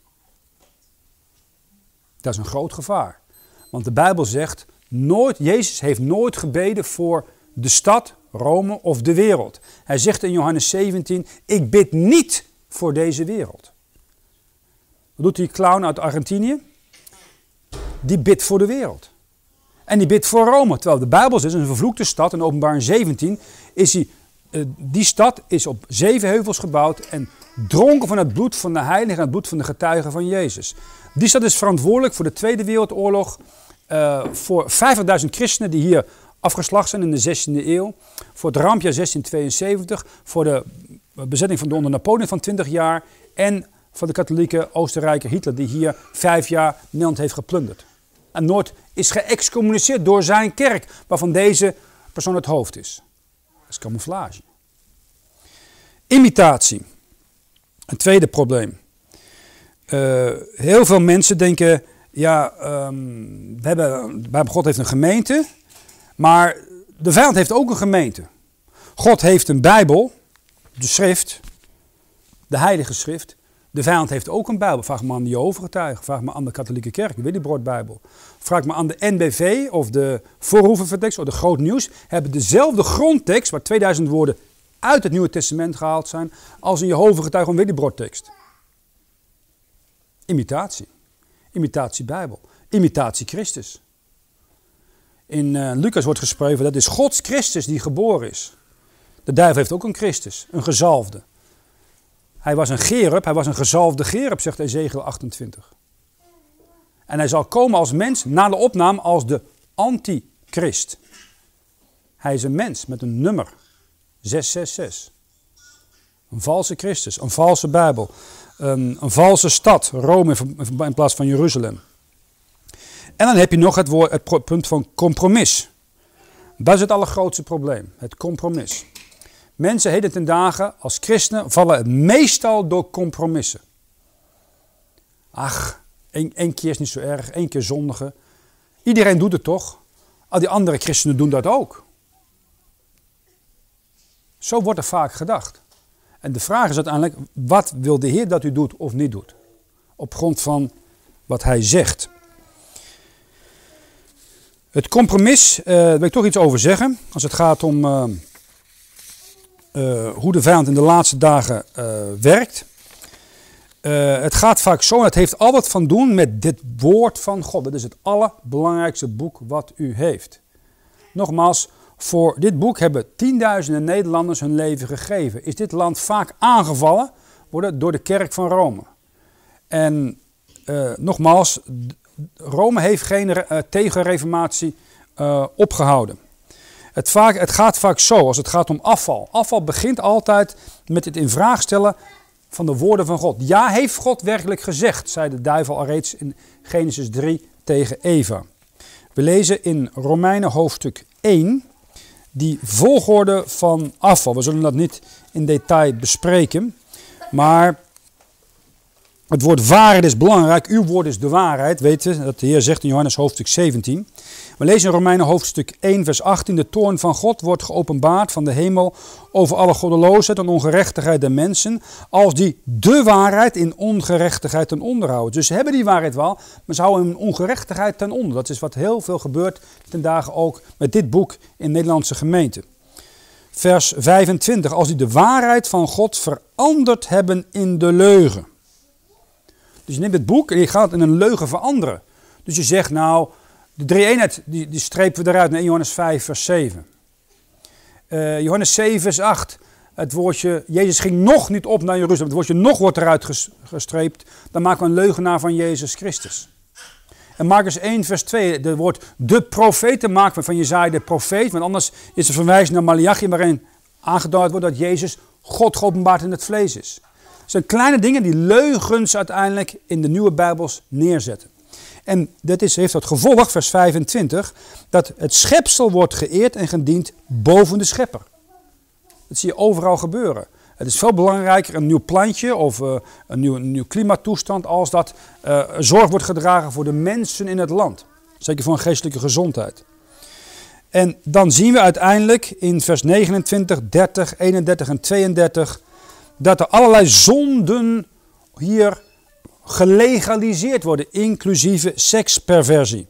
Dat is een groot gevaar. Want de Bijbel zegt, Jezus heeft nooit gebeden voor de stad, Rome of de wereld. Hij zegt in Johannes 17, ik bid niet voor deze wereld. Wat doet die clown uit Argentinië? Die bidt voor de wereld. En die bidt voor Rome. Terwijl de Bijbel zegt, een vervloekte stad, in Openbaring 17, die stad is op 7 heuvels gebouwd en dronken van het bloed van de heiligen en het bloed van de getuigen van Jezus. Die stad is verantwoordelijk voor de Tweede Wereldoorlog, voor 50.000 christenen die hier afgeslacht zijn in de 16e eeuw, voor het rampjaar 1672, voor de bezetting van onder Napoleon van 20 jaar en van de katholieke Oostenrijker Hitler die hier 5 jaar Nederland heeft geplunderd. En nooit is geëxcommuniceerd door zijn kerk, waarvan deze persoon het hoofd is. Dat is camouflage. Imitatie. Een tweede probleem. Heel veel mensen denken, God heeft een gemeente, maar de vijand heeft ook een gemeente. God heeft een Bijbel, de schrift, de heilige schrift. De vijand heeft ook een Bijbel. Vraag me aan de Jehovah-getuigen, vraag me aan de katholieke kerk, de Willibrord-Bijbel. Vraag me aan de NBV of de Voorhoevenvertekst of de Groot Nieuws. Hebben dezelfde grondtekst, waar 2000 woorden uit het Nieuwe Testament gehaald zijn, als een Jehovah-getuige of Willibrord-tekst. Imitatie. Imitatie Bijbel. Imitatie Christus. In Lucas wordt geschreven, dat is Gods Christus die geboren is. De duivel heeft ook een Christus, een gezalfde. Hij was een gerub, hij was een gezalfde gerub, zegt Ezekiel 28. En hij zal komen als mens, na de opname, als de antichrist. Hij is een mens met een nummer, 666. Een valse Christus, een valse Bijbel, een valse stad, Rome in plaats van Jeruzalem. En dan heb je nog het punt van compromis. Dat is het allergrootste probleem, het compromis. Mensen heden ten dagen als christenen vallen meestal door compromissen. Ach, één keer is niet zo erg, 1 keer zondigen. Iedereen doet het toch? Al die andere christenen doen dat ook. Zo wordt er vaak gedacht. En de vraag is uiteindelijk, wat wil de Heer dat u doet of niet doet? Op grond van wat hij zegt. Het compromis, daar wil ik toch iets over zeggen. Als het gaat om hoe de vijand in de laatste dagen werkt. Het gaat vaak zo, en het heeft al wat van doen met dit woord van God. Dat is het allerbelangrijkste boek wat u heeft. Nogmaals, voor dit boek hebben tienduizenden Nederlanders hun leven gegeven. Is dit land vaak aangevallen worden door de kerk van Rome. En nogmaals, Rome heeft geen tegenreformatie opgehouden. Het gaat vaak zo als het gaat om afval. Afval begint altijd met het in vraag stellen van de woorden van God. Ja, heeft God werkelijk gezegd, zei de duivel al reeds in Genesis 3 tegen Eva. We lezen in Romeinen hoofdstuk 1 die volgorde van afval. We zullen dat niet in detail bespreken, maar het woord waarheid is belangrijk. Uw woord is de waarheid, weet je, dat de Heer zegt in Johannes hoofdstuk 17. We lezen in Romeinen hoofdstuk 1 vers 18. De toorn van God wordt geopenbaard van de hemel over alle goddeloosheid en ongerechtigheid der mensen, als die de waarheid in ongerechtigheid ten onder houden. Dus ze hebben die waarheid wel, maar ze houden hun ongerechtigheid ten onder. Dat is wat heel veel gebeurt ten dagen ook met dit boek in Nederlandse gemeenten. Vers 25. Als die de waarheid van God veranderd hebben in de leugen. Dus je neemt het boek en je gaat het in een leugen veranderen. Dus je zegt nou, De drie-eenheid, die strepen we eruit naar 1 Johannes 5 vers 7. Johannes 7 vers 8. Het woordje, Jezus ging nog niet op naar Jeruzalem. Het woordje nog wordt eruit gestreept. Dan maken we een leugenaar van Jezus Christus. En Markus 1 vers 2. Het woord de profeten maken we van Jesaja de profeet. Want anders is er verwijzing naar Malachi waarin aangeduid wordt dat Jezus God geopenbaard in het vlees is. Het zijn kleine dingen die leugens uiteindelijk in de nieuwe Bijbels neerzetten. En dit heeft het gevolg, vers 25, dat het schepsel wordt geëerd en gediend boven de schepper. Dat zie je overal gebeuren. Het is veel belangrijker een nieuw plantje of een nieuw klimaattoestand als dat zorg wordt gedragen voor de mensen in het land. Zeker voor een geestelijke gezondheid. En dan zien we uiteindelijk in vers 29, 30, 31 en 32 dat er allerlei zonden hier gelegaliseerd worden, inclusieve seksperversie.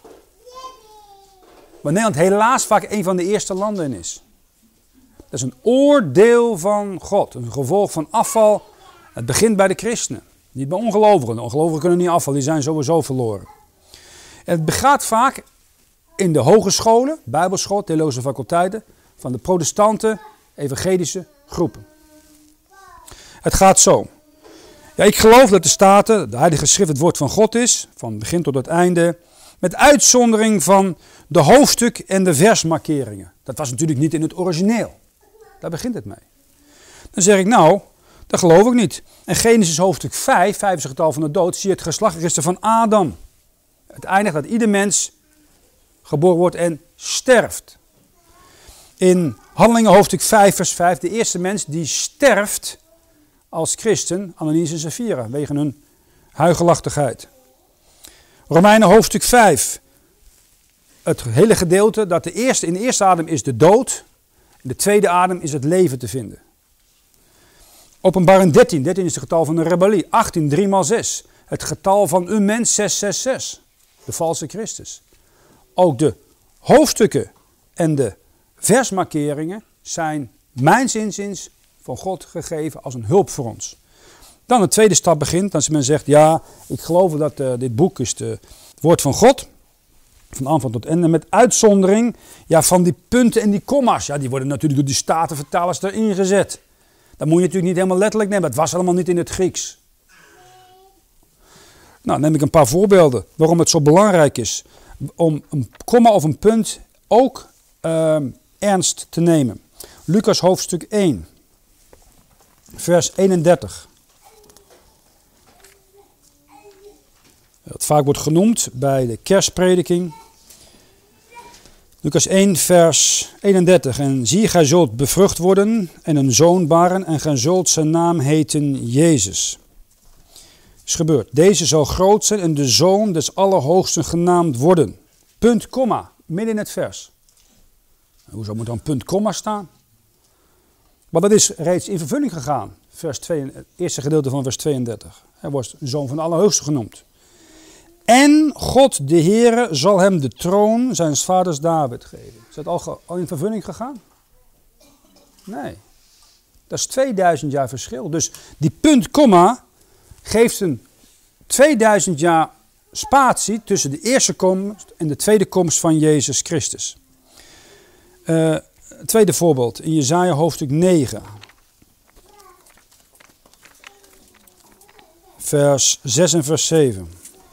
Waar Nederland helaas vaak een van de eerste landen in is. Dat is een oordeel van God, een gevolg van afval. Het begint bij de christenen, niet bij ongelovigen. De ongelovigen kunnen niet afvallen, die zijn sowieso verloren. En het begaat vaak in de hogescholen, bijbelschool, theologische faculteiten, van de protestanten, evangelische groepen. Het gaat zo. Ja, ik geloof dat de Staten, de Heilige Schrift, het woord van God is, van begin tot het einde, met uitzondering van de hoofdstuk en de versmarkeringen. Dat was natuurlijk niet in het origineel. Daar begint het mee. Dan zeg ik, nou, dat geloof ik niet. En Genesis hoofdstuk 5, 5 is het getal van de dood, zie je het geslachtregister van Adam. Het eindigt dat ieder mens geboren wordt en sterft. In Handelingen hoofdstuk 5 vers 5, de eerste mens die sterft als christen, Ananias en Safira, wegen hun huigelachtigheid. Romeinen hoofdstuk 5, het hele gedeelte dat in de eerste adem is de dood, in de tweede adem is het leven te vinden. Openbaring 13 is het getal van de rebellie. 18, 3 x 6, het getal van een mens, 666, de valse Christus. Ook de hoofdstukken en de versmarkeringen zijn mijns inziens van God gegeven als een hulp voor ons. Dan de tweede stap begint, als men zegt, ja, ik geloof dat dit boek is het woord van God, van aanvang tot einde, met uitzondering van die punten en die komma's. Ja, die worden natuurlijk door die statenvertalers erin gezet. Dat moet je natuurlijk niet helemaal letterlijk nemen, het was allemaal niet in het Grieks. Nou, neem ik een paar voorbeelden waarom het zo belangrijk is om een komma of een punt ook ernst te nemen. Lucas hoofdstuk 1, vers 31. Dat vaak wordt genoemd bij de kerstprediking. Lucas 1, vers 31. En zie, gij zult bevrucht worden en een zoon baren en gij zult zijn naam heten Jezus. Is gebeurd. Deze zal groot zijn en de zoon des Allerhoogsten genaamd worden. Punt, komma, midden in het vers. Hoezo moet dan punt, komma staan? Maar dat is reeds in vervulling gegaan. Vers 2, het eerste gedeelte van vers 32. Hij wordt zoon van de Allerhoogste genoemd. En God de Heere zal hem de troon zijns vaders David geven. Is dat al in vervulling gegaan? Nee. Dat is 2000 jaar verschil. Dus die punt, komma geeft een 2000 jaar spatie tussen de eerste komst en de tweede komst van Jezus Christus. Tweede voorbeeld in Jesaja hoofdstuk 9. Vers 6 en vers 7.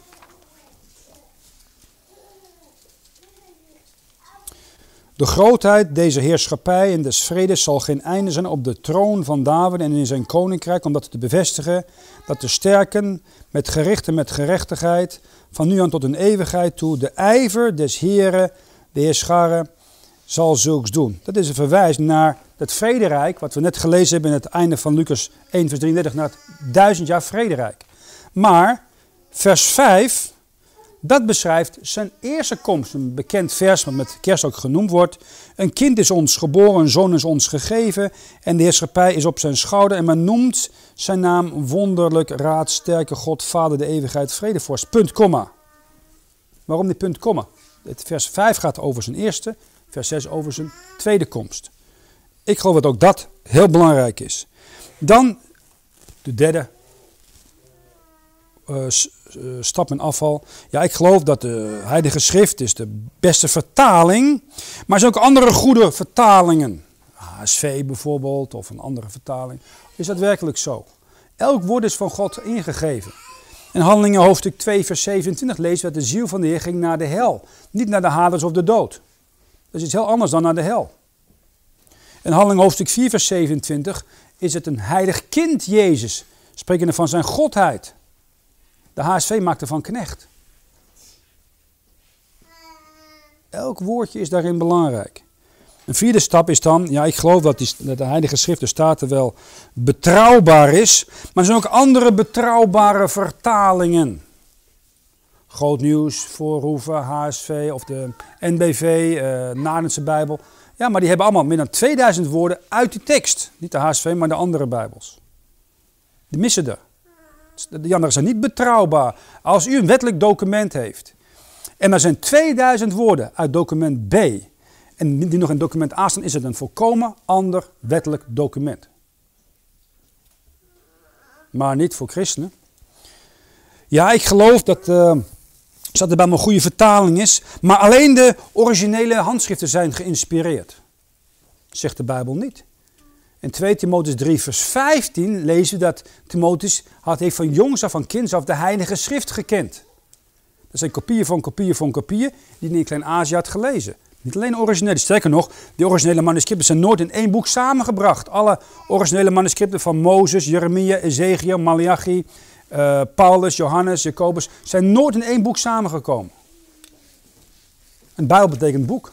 De grootheid deze heerschappij en des vredes zal geen einde zijn op de troon van David en in zijn koninkrijk, om dat te bevestigen, dat te sterken met gericht en met gerechtigheid, van nu aan tot een eeuwigheid toe, de ijver des Heeren, de Heerscharen, zal zulks doen. Dat is een verwijs naar het vrederijk, wat we net gelezen hebben in het einde van Lucas 1 vers 33, naar het 1000 jaar vrederijk. Maar vers 5... dat beschrijft zijn eerste komst, een bekend vers wat met kerst ook genoemd wordt. Een kind is ons geboren, een zoon is ons gegeven en de heerschappij is op zijn schouder. En men noemt zijn naam wonderlijk, raad, sterke God, Vader, de eeuwigheid, vredevorst. Punt, komma. Waarom die punt, komma? Het vers 5 gaat over zijn eerste, vers 6 over zijn tweede komst. Ik geloof dat ook dat heel belangrijk is. Dan de derde stap en afval. Ja, ik geloof dat de Heilige Schrift is de beste vertaling. Maar er zijn ook andere goede vertalingen. HSV bijvoorbeeld, of een andere vertaling. Is dat werkelijk zo? Elk woord is van God ingegeven. In Handelingen hoofdstuk 2 vers 27 lezen we dat de ziel van de Heer ging naar de hel. Niet naar de Hades of de dood. Dat is iets heel anders dan naar de hel. In Handelingen hoofdstuk 4 vers 27 is het een heilig kind Jezus. Sprekende van zijn godheid. De HSV maakt ervan knecht. Elk woordje is daarin belangrijk. Een vierde stap is dan, ja, ik geloof dat de Heilige Schrift, de Staten, wel betrouwbaar is. Maar er zijn ook andere betrouwbare vertalingen. Groot Nieuws, Voorhoeven, HSV of de NBV, Naardense Bijbel. Ja, maar die hebben allemaal meer dan 2000 woorden uit die tekst. Niet de HSV, maar de andere Bijbels. Die missen er. Die anderen zijn niet betrouwbaar. Als u een wettelijk document heeft en er zijn 2000 woorden uit document B en die nog in document A staan, is het een volkomen ander wettelijk document. Maar niet voor christenen. Ja, ik geloof dat er bij een goede vertaling is, maar alleen de originele handschriften zijn geïnspireerd. Zegt de Bijbel niet. In 2 Timotheüs 3 vers 15 lezen we dat Timotheus heeft van jongs af, van kinds af, de Heilige Schrift gekend. Dat zijn kopieën van kopieën van kopieën die hij in Klein-Azië had gelezen. Niet alleen originele, sterker nog, die originele manuscripten zijn nooit in één boek samengebracht. Alle originele manuscripten van Mozes, Jeremia, Ezekiel, Malachi, Paulus, Johannes, Jacobus zijn nooit in één boek samengekomen. Een Bijbel betekent boek.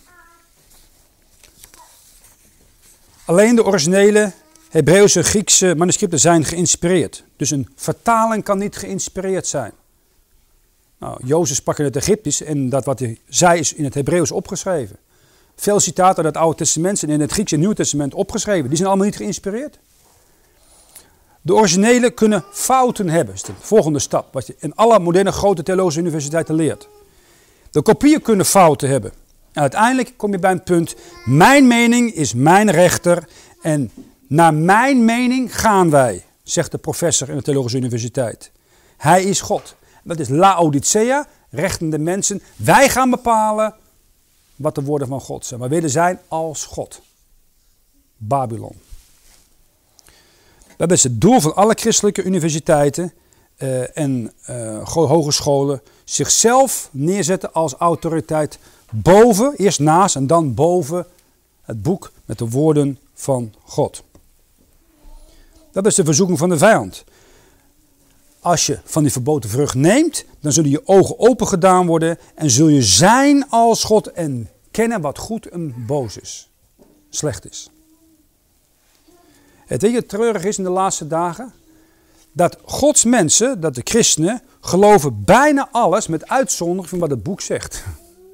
Alleen de originele Hebreeuwse, Griekse manuscripten zijn geïnspireerd. Dus een vertaling kan niet geïnspireerd zijn. Nou, Jozef sprak in het Egyptisch en dat wat hij zei is in het Hebreeuws opgeschreven. Veel citaten uit het Oude Testament zijn in het Grieks en Nieuw Testament opgeschreven. Die zijn allemaal niet geïnspireerd. De originele kunnen fouten hebben. Dat is de volgende stap, wat je in alle moderne grote theologische universiteiten leert. De kopieën kunnen fouten hebben. En uiteindelijk kom je bij een punt, mijn mening is mijn rechter en naar mijn mening gaan wij, zegt de professor in de theologische universiteit. Hij is God. Dat is Laodicea, rechtende mensen. Wij gaan bepalen wat de woorden van God zijn. We willen zijn als God. Babylon. Dat is het doel van alle christelijke universiteiten en hogescholen. Zichzelf neerzetten als autoriteit boven, eerst naast en dan boven het boek met de woorden van God. Dat is de verzoeking van de vijand. Als je van die verboden vrucht neemt, dan zullen je ogen open gedaan worden en zul je zijn als God en kennen wat goed en boos is, slecht is. Het weet je, treurig is in de laatste dagen, dat Gods mensen, dat de christenen, geloven bijna alles met uitzondering van wat het boek zegt.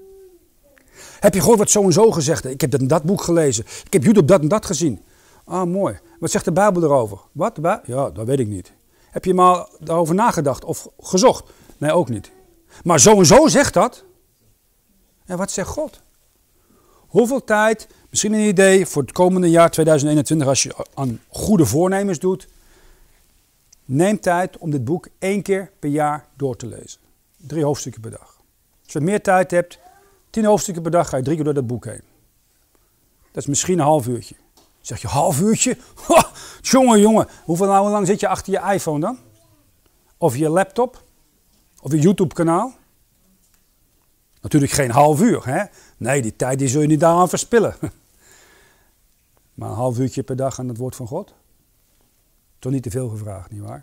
Heb je gehoord wat zo en zo gezegd? Ik heb dat en dat boek gelezen. Ik heb YouTube dat en dat gezien. Ah, mooi. Wat zegt de Bijbel erover? Wat? Ja, dat weet ik niet. Heb je maar daarover nagedacht of gezocht? Nee, ook niet. Maar zo en zo zegt dat. En wat zegt God? Hoeveel tijd, misschien een idee voor het komende jaar 2021, als je aan goede voornemens doet. Neem tijd om dit boek 1 keer per jaar door te lezen. 3 hoofdstukken per dag. Als je meer tijd hebt, 10 hoofdstukken per dag, ga je 3 keer door dat boek heen. Dat is misschien een half uurtje. Zeg je, half uurtje? Jongen. Hoe lang zit je achter je iPhone dan? Of je laptop? Of je YouTube kanaal? Natuurlijk geen half uur, hè? Nee, die tijd die zul je niet daaraan verspillen. Maar een half uurtje per dag aan het woord van God? Toch niet te veel gevraagd, nietwaar?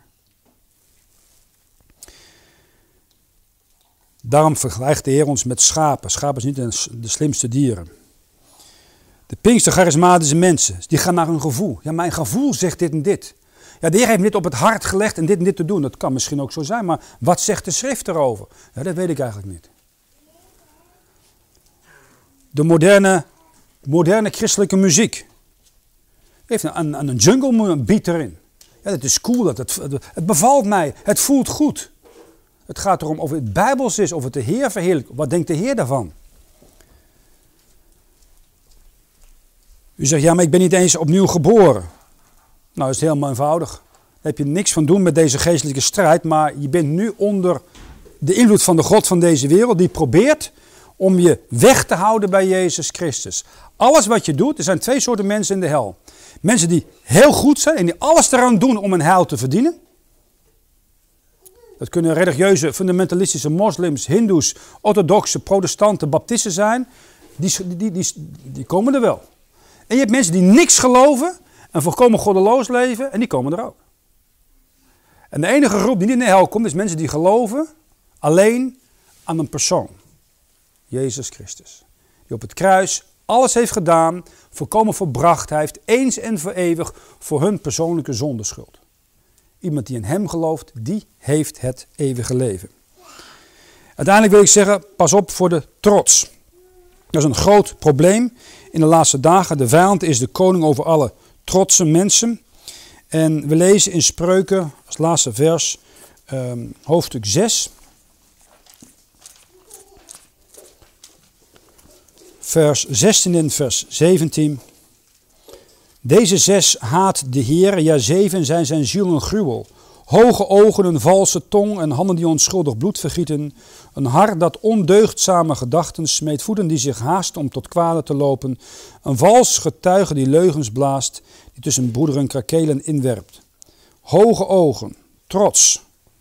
Daarom vergelijkt de Heer ons met schapen. Schapen zijn niet de slimste dieren. De Pinkster charismatische mensen, die gaan naar hun gevoel. Ja, mijn gevoel zegt dit en dit. Ja, de Heer heeft me dit op het hart gelegd en dit te doen. Dat kan misschien ook zo zijn, maar wat zegt de schrift erover? Ja, dat weet ik eigenlijk niet. De moderne christelijke muziek heeft een jungle beat erin. Ja, dat is cool, het bevalt mij, het voelt goed. Het gaat erom of het Bijbels is, of het de Heer verheerlijkt. Wat denkt de Heer daarvan? U zegt, ja, maar ik ben niet eens opnieuw geboren. Nou, dat is helemaal eenvoudig. Daar heb je niks van doen met deze geestelijke strijd, maar je bent nu onder de invloed van de god van deze wereld, die probeert om je weg te houden bij Jezus Christus. Alles wat je doet, er zijn 2 soorten mensen in de hel. Mensen die heel goed zijn en die alles eraan doen om een heil te verdienen. Dat kunnen religieuze, fundamentalistische moslims, hindoes, orthodoxe, protestanten, baptisten zijn. Die komen er wel. En je hebt mensen die niks geloven en volkomen goddeloos leven en die komen er ook. En de enige groep die niet in de hel komt is mensen die geloven alleen aan een persoon. Jezus Christus. Die op het kruis alles heeft gedaan, volkomen volbracht. Hij heeft eens en voor eeuwig voor hun persoonlijke zondeschuld. Iemand die in hem gelooft, die heeft het eeuwige leven. Uiteindelijk wil ik zeggen, pas op voor de trots. Dat is een groot probleem in de laatste dagen. De vijand is de koning over alle trotse mensen. En we lezen in Spreuken, als laatste vers, hoofdstuk 6. Vers 16 en vers 17. Deze 6 haat de Heer, ja 7 zijn ziel een gruwel. Hoge ogen, een valse tong en handen die onschuldig bloed vergieten. Een hart dat ondeugdzame gedachten smeet, voeten die zich haasten om tot kwade te lopen. Een vals getuige die leugens blaast, die tussen broederen krakelen inwerpt. Hoge ogen, trots.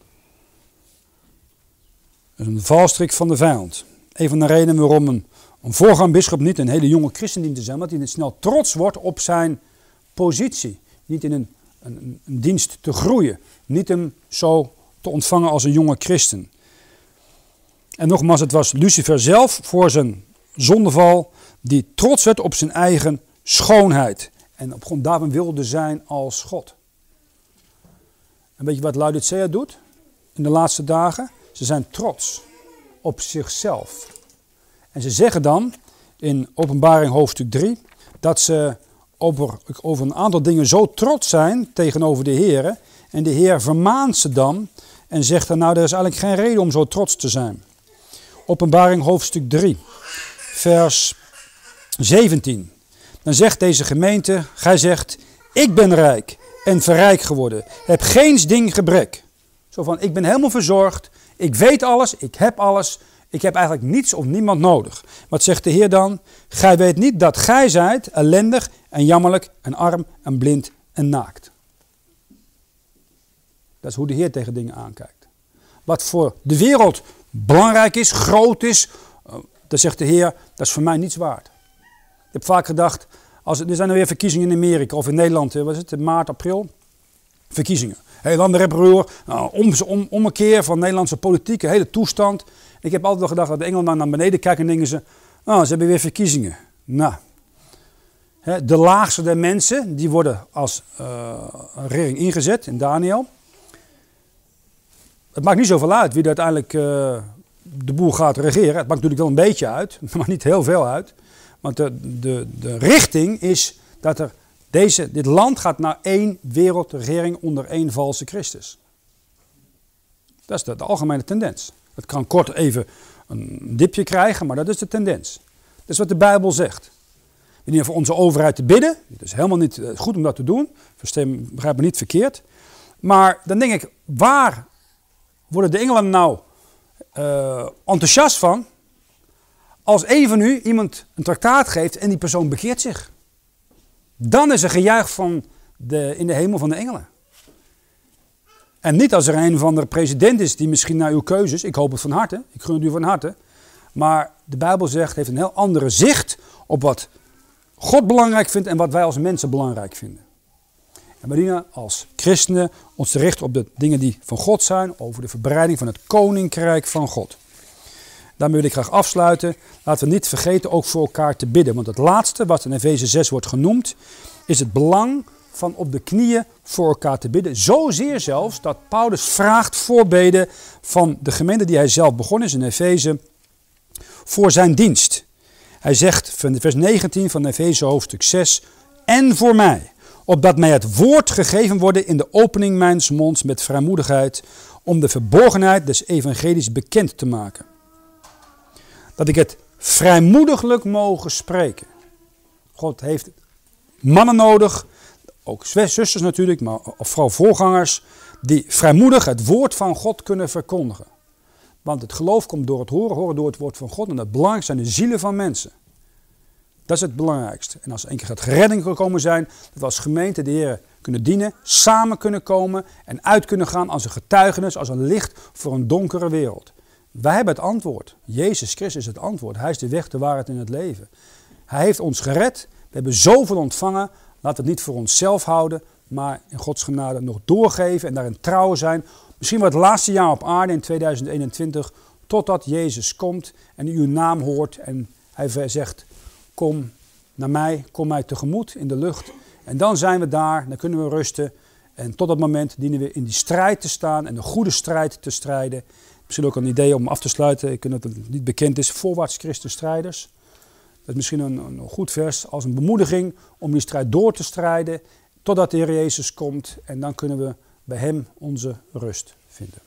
Dat is een valstrik van de vijand. Een van de redenen waarom een voorganger bisschop niet een hele jonge christen dient te zijn, omdat hij snel trots wordt op zijn positie. Niet in een dienst te groeien. Niet hem zo te ontvangen als een jonge christen. En nogmaals, het was Lucifer zelf voor zijn zondeval die trots werd op zijn eigen schoonheid. En op grond daarvan wilde zijn als God. En weet je wat Laodicea doet in de laatste dagen? Ze zijn trots op zichzelf. En ze zeggen dan in Openbaring hoofdstuk 3 dat ze over een aantal dingen zo trots zijn tegenover de Heer. En de Heer vermaant ze dan en zegt dan, nou, er is eigenlijk geen reden om zo trots te zijn. Openbaring hoofdstuk 3, vers 17. Dan zegt deze gemeente, gij zegt, ik ben rijk en verrijk geworden. Heb geen ding gebrek. Zo van, ik ben helemaal verzorgd, ik weet alles, ik heb alles. Ik heb eigenlijk niets of niemand nodig. Wat zegt de Heer dan? Gij weet niet dat gij zijt ellendig en jammerlijk en arm en blind en naakt. Dat is hoe de Heer tegen dingen aankijkt. Wat voor de wereld belangrijk is, groot is, dan zegt de Heer, dat is voor mij niets waard. Ik heb vaak gedacht, er zijn er weer verkiezingen in Amerika of in Nederland, wat is het, maart, april? Verkiezingen. Heel ander reproer, ommekeer van Nederlandse politiek, een hele toestand. Ik heb altijd wel gedacht dat de Engelsen naar beneden kijken en denken ze, ze hebben weer verkiezingen. Nou, de laagste der mensen, die worden als regering ingezet in Daniel. Het maakt niet zoveel uit wie er uiteindelijk de boel gaat regeren. Het maakt natuurlijk wel een beetje uit, maar niet heel veel uit. Want de richting is dat dit land gaat naar één wereldregering onder één valse Christus. Dat is de algemene tendens. Het kan kort even een dipje krijgen, maar dat is de tendens. Dat is wat de Bijbel zegt. We dienen voor onze overheid te bidden. Het is helemaal niet goed om dat te doen. Begrijp me niet verkeerd. Maar dan denk ik, waar worden de engelen nou enthousiast van als een van u iemand een traktaat geeft en die persoon bekeert zich? Dan is er gejuich in de hemel van de engelen. En niet als er een of andere president is die misschien naar uw keuzes, ik hoop het van harte, ik gun het u van harte. Maar de Bijbel heeft een heel andere zicht op wat God belangrijk vindt en wat wij als mensen belangrijk vinden. En we dienen als christenen ons te richten op de dingen die van God zijn, over de verbreiding van het koninkrijk van God. Daarmee wil ik graag afsluiten. Laten we niet vergeten ook voor elkaar te bidden. Want het laatste wat in Efeze 6 wordt genoemd, is het belang van op de knieën voor elkaar te bidden. Zozeer zelfs dat Paulus vraagt voorbeden van de gemeente die hij zelf begonnen is in Efeze voor zijn dienst. Hij zegt van vers 19 van Efeze hoofdstuk 6, en voor mij, opdat mij het woord gegeven worden in de opening mijns monds met vrijmoedigheid, om de verborgenheid des evangelies bekend te maken. Dat ik het vrijmoediglijk mogen spreken. God heeft mannen nodig, ook zusters natuurlijk, maar vooral voorgangers, die vrijmoedig het woord van God kunnen verkondigen. Want het geloof komt door het horen, horen door het woord van God. En het belangrijkste zijn de zielen van mensen. Dat is het belangrijkste. En als er een keer gaat redding gekomen zijn, dat we als gemeente de Heer kunnen dienen, samen kunnen komen en uit kunnen gaan als een getuigenis, als een licht voor een donkere wereld. Wij hebben het antwoord. Jezus Christus is het antwoord. Hij is de weg, de waarheid en het leven. Hij heeft ons gered. We hebben zoveel ontvangen. Laten we het niet voor onszelf houden, maar in Gods genade nog doorgeven en daarin trouw zijn. Misschien wel het laatste jaar op aarde in 2021, totdat Jezus komt en u uw naam hoort en hij zegt, kom naar mij, kom mij tegemoet in de lucht. En dan zijn we daar, dan kunnen we rusten. En tot dat moment dienen we in die strijd te staan en de goede strijd te strijden. Misschien ook een idee om af te sluiten, ik weet dat het niet bekend is, voorwaarts Christen strijders. Dat is misschien een goed vers als een bemoediging om die strijd door te strijden totdat de Heer Jezus komt. En dan kunnen we bij hem onze rust vinden.